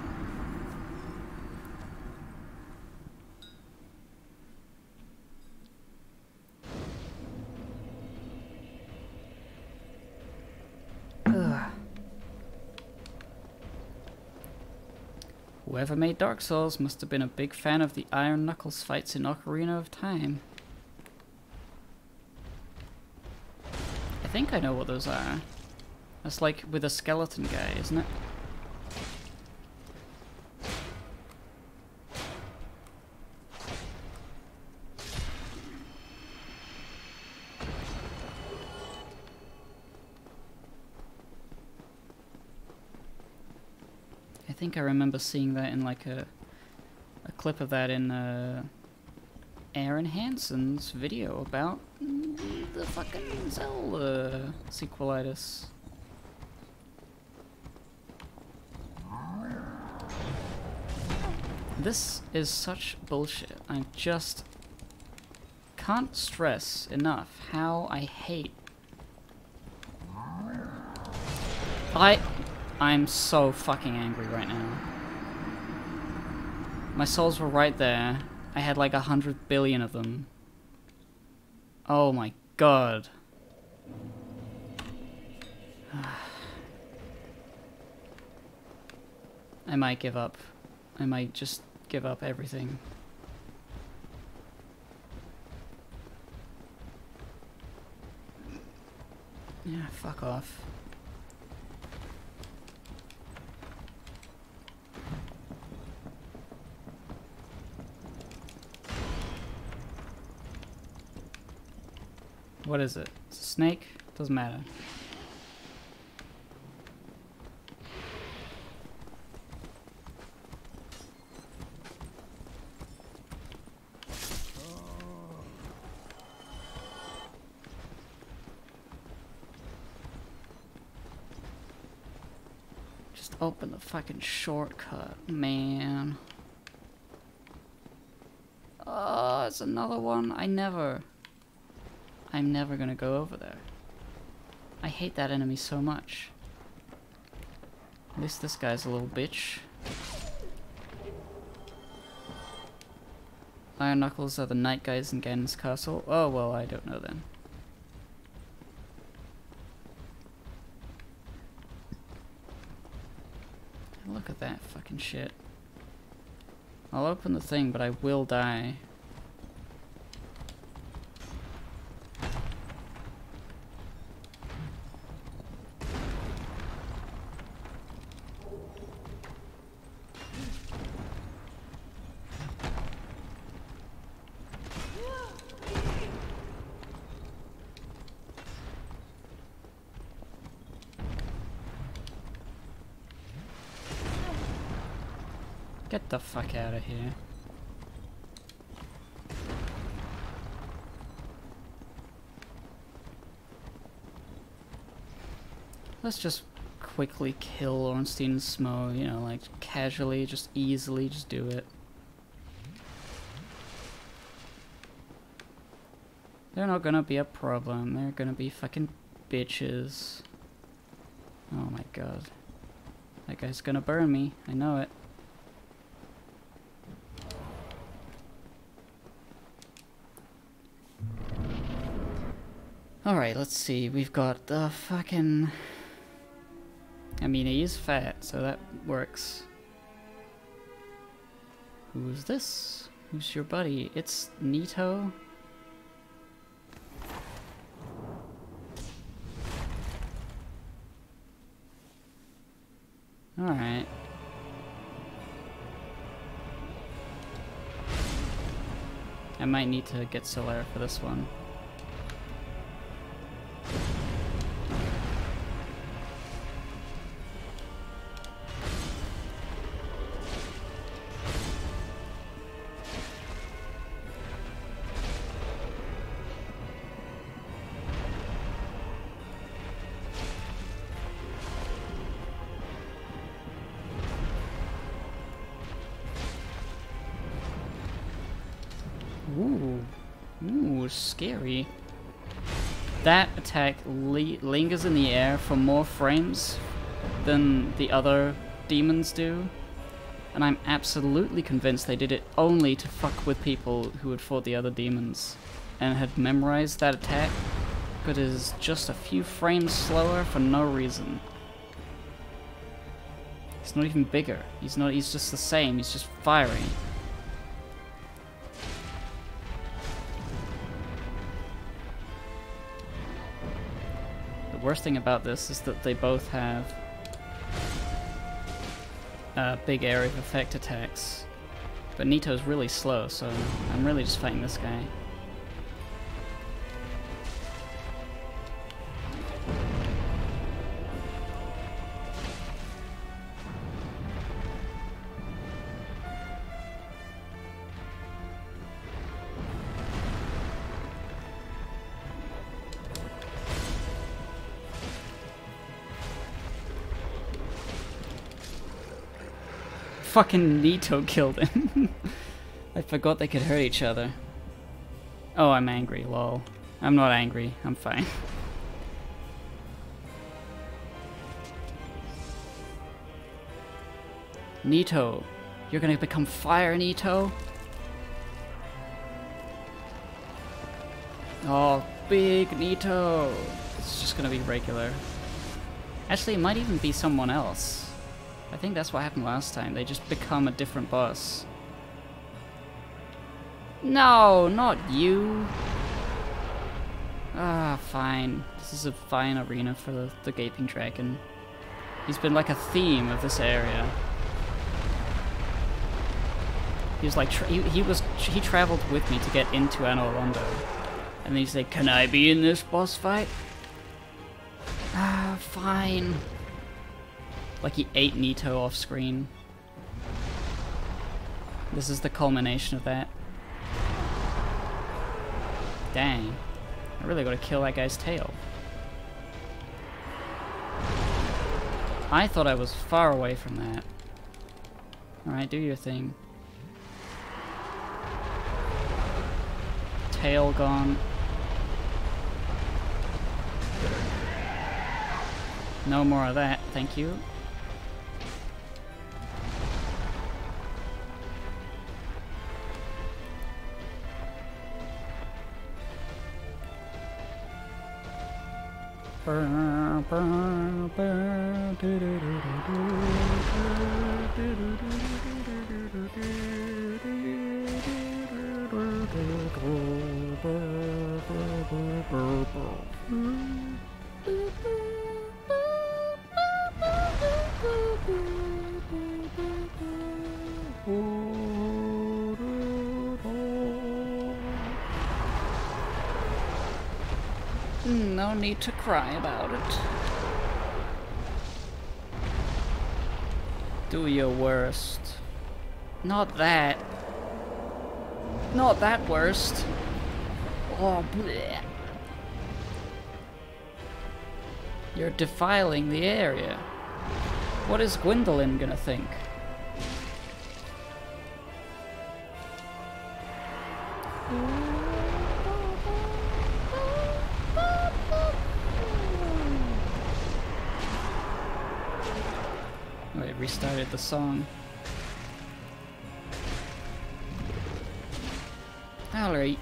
Ugh. Whoever made Dark Souls must have been a big fan of the Iron Knuckles fights in Ocarina of Time. I think I know what those are. That's like with a skeleton guy, isn't it? I think I remember seeing that in like a a clip of that in uh, Aaron Hansen's video about the fucking Zelda sequelitis. This is such bullshit. I just can't stress enough how I hate. I... I'm so fucking angry right now. My souls were right there. I had like a hundred billion of them. Oh my god. I might give up. I might just give up everything. Yeah, fuck off. What is it? It's a snake? Doesn't matter. Just open the fucking shortcut, man. Oh, it's another one. I never... I'm never gonna go over there. I hate that enemy so much. At least this guy's a little bitch. Iron Knuckles are the night guys in Ganon's castle. Oh, well, I don't know then. Look at that fucking shit. I'll open the thing, but I will die. Get the fuck out of here. Let's just quickly kill Ornstein and Smo, you know, like casually, just easily, just do it. They're not gonna be a problem, they're gonna be fucking bitches. Oh my god. That guy's gonna burn me, I know it. Alright, let's see, we've got the fucking... I mean, he is fat, so that works. Who's this? Who's your buddy? It's Nito? Alright. I might need to get Solaire for this one. Ooh, ooh, scary. That attack li lingers in the air for more frames than the other demons do, and I'm absolutely convinced they did it only to fuck with people who had fought the other demons and had memorized that attack, but it is just a few frames slower for no reason. He's not even bigger. He's not. He's just the same. He's just firing. The worst thing about this is that they both have uh, big area of effect attacks, but Nito's really slow, so I'm really just fighting this guy. Fucking Nito killed him. I forgot they could hurt each other. Oh, I'm angry, lol. I'm not angry, I'm fine. Nito, you're gonna become fire, Nito? Oh, big Nito! It's just gonna be regular. Actually, it might even be someone else. I think that's what happened last time. They just become a different boss. No, not you. Ah, fine. This is a fine arena for the, the Gaping Dragon. He's been like a theme of this area. He was like, tra he, he was, he traveled with me to get into Anor Londo. And then he said, "Can I be in this boss fight?" Ah, fine. Like he ate Nito off screen. This is the culmination of that. Dang. I really gotta kill that guy's tail. I thought I was far away from that. Alright, do your thing. Tail gone. No more of that, thank you. No need to cry about it. Do your worst. Not that. Not that worst. Oh, bleh. You're defiling the area. What is Gwendolyn gonna think? Oh, it restarted the song. Alright.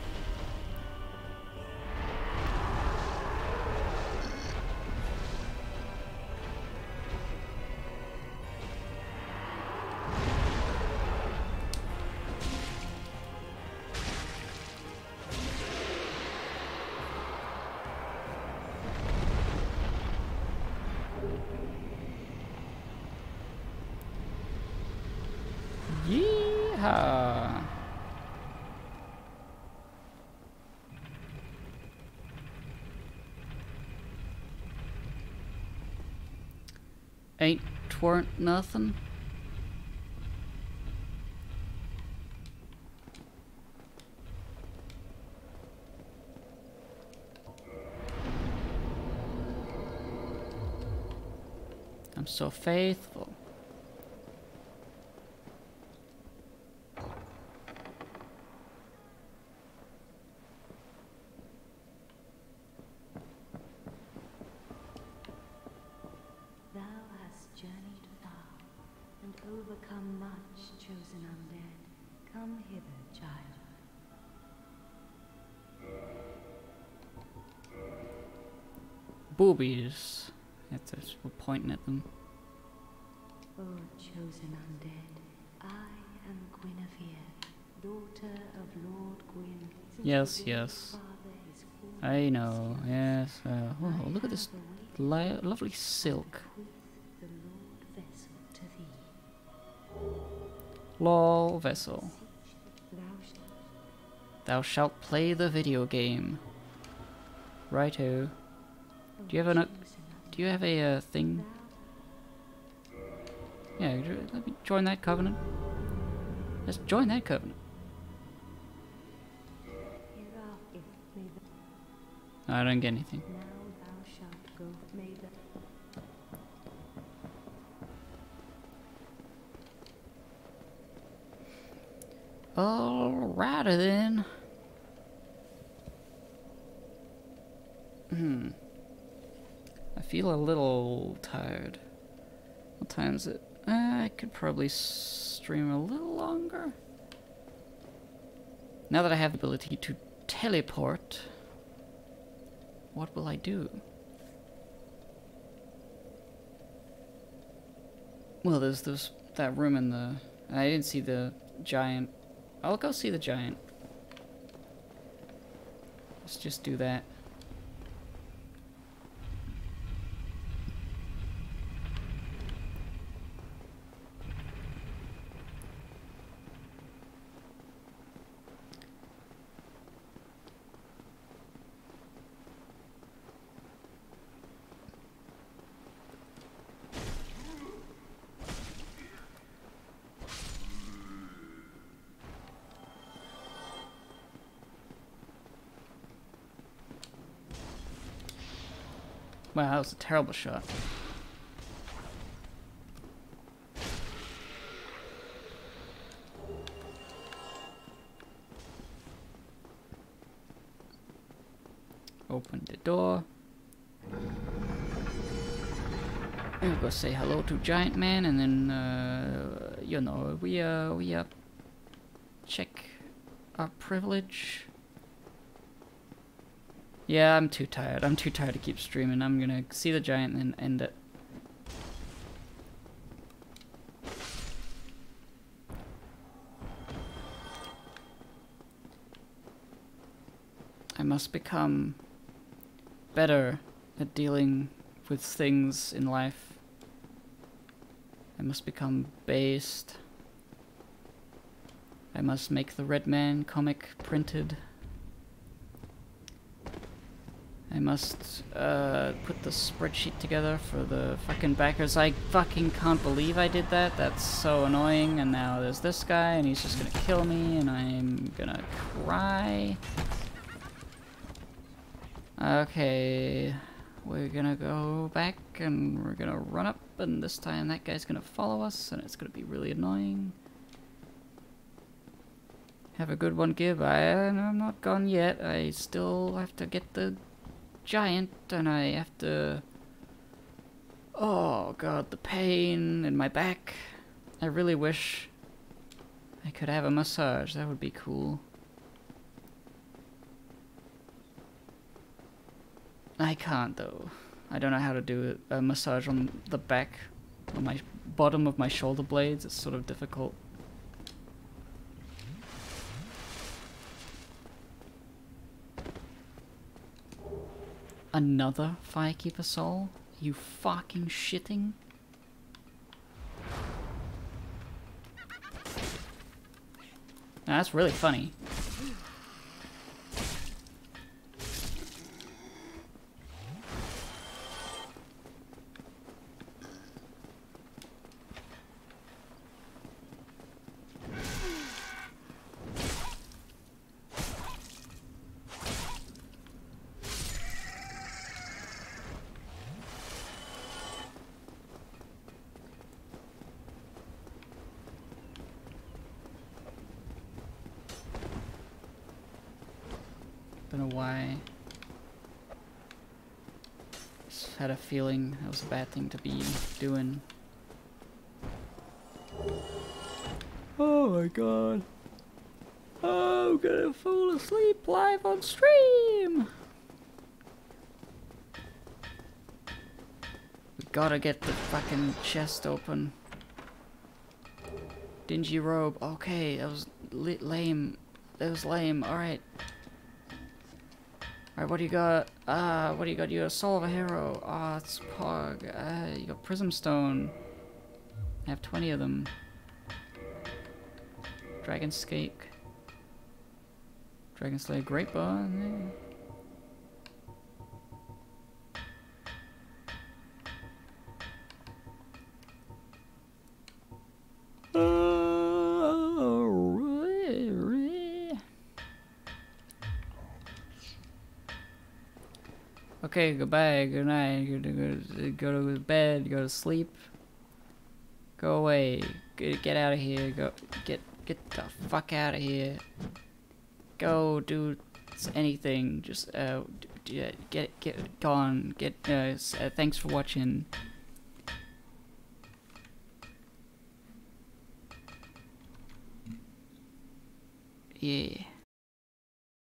Yeehaw! Ain't twernt nothing. I'm so faithful. Journeyed far and overcome much, chosen undead. Come hither, child. Boobies. That's we're pointing at them. Oh, chosen undead, I am Guinevere, daughter of Lord Gwyn. Since Yes, your yes. father is I know. Yes. Uh, oh, look at this li lovely silk. the Lord vessel to thee. Lol vessel. Thou shalt Thou shalt play the video game. Righto. Do you have an? Do you have a uh, thing? Yeah, jo- let me join that covenant. Let's join that covenant. hereafter may the No, I don't get anything. now thou shalt go may the Alrighty then. Hmm. I feel a little tired. What time is it? Uh, I could probably stream a little longer. Now that I have the ability to teleport, what will I do? Well, there's this that room in the. I didn't see the giant. I'll go see the giant. Let's just do that. Wow, that was a terrible shot. Open the door. We'll go say hello to Giant Man, and then uh, you know we uh we uh check our privilege. Yeah, I'm too tired. I'm too tired to keep streaming. I'm gonna see the giant and end it. I must become better at dealing with things in life. I must become based. I must make the Red Man comic printed. I must uh, put the spreadsheet together for the fucking backers. I fucking can't believe I did that. That's so annoying. And now there's this guy, and he's just gonna kill me, and I'm gonna cry. Okay, we're gonna go back, and we're gonna run up, and this time that guy's gonna follow us, and it's gonna be really annoying. Have a good one, Gib. I, I'm not gone yet. I still have to get the giant, and I have to... Oh god, the pain in my back. I really wish I could have a massage. That would be cool. I can't though. I don't know how to do it. A massage on the back, on my bottom of my shoulder blades. It's sort of difficult. Another Firekeeper soul? You fucking shitting? Now, that's really funny. Don't know why. Just had a feeling that was a bad thing to be doing. Oh my god. Oh, I'm gonna fall asleep live on stream! We gotta get the fucking chest open. Dingy robe. Okay, that was li lame. That was lame. Alright. Alright, what do you got? Ah, uh, what do you got? You got Soul of a Hero. Ah, oh, it's Pog. Uh, you got Prism Stone. I have twenty of them. Dragon Skate. Dragon Slayer Great Bond. Okay, goodbye, good night, go to, go to bed, go to sleep, go away, get, get out of here, go, get, get the fuck out of here, go do anything, just, uh, get, get, gone, get, uh, uh thanks for watching. Yeah.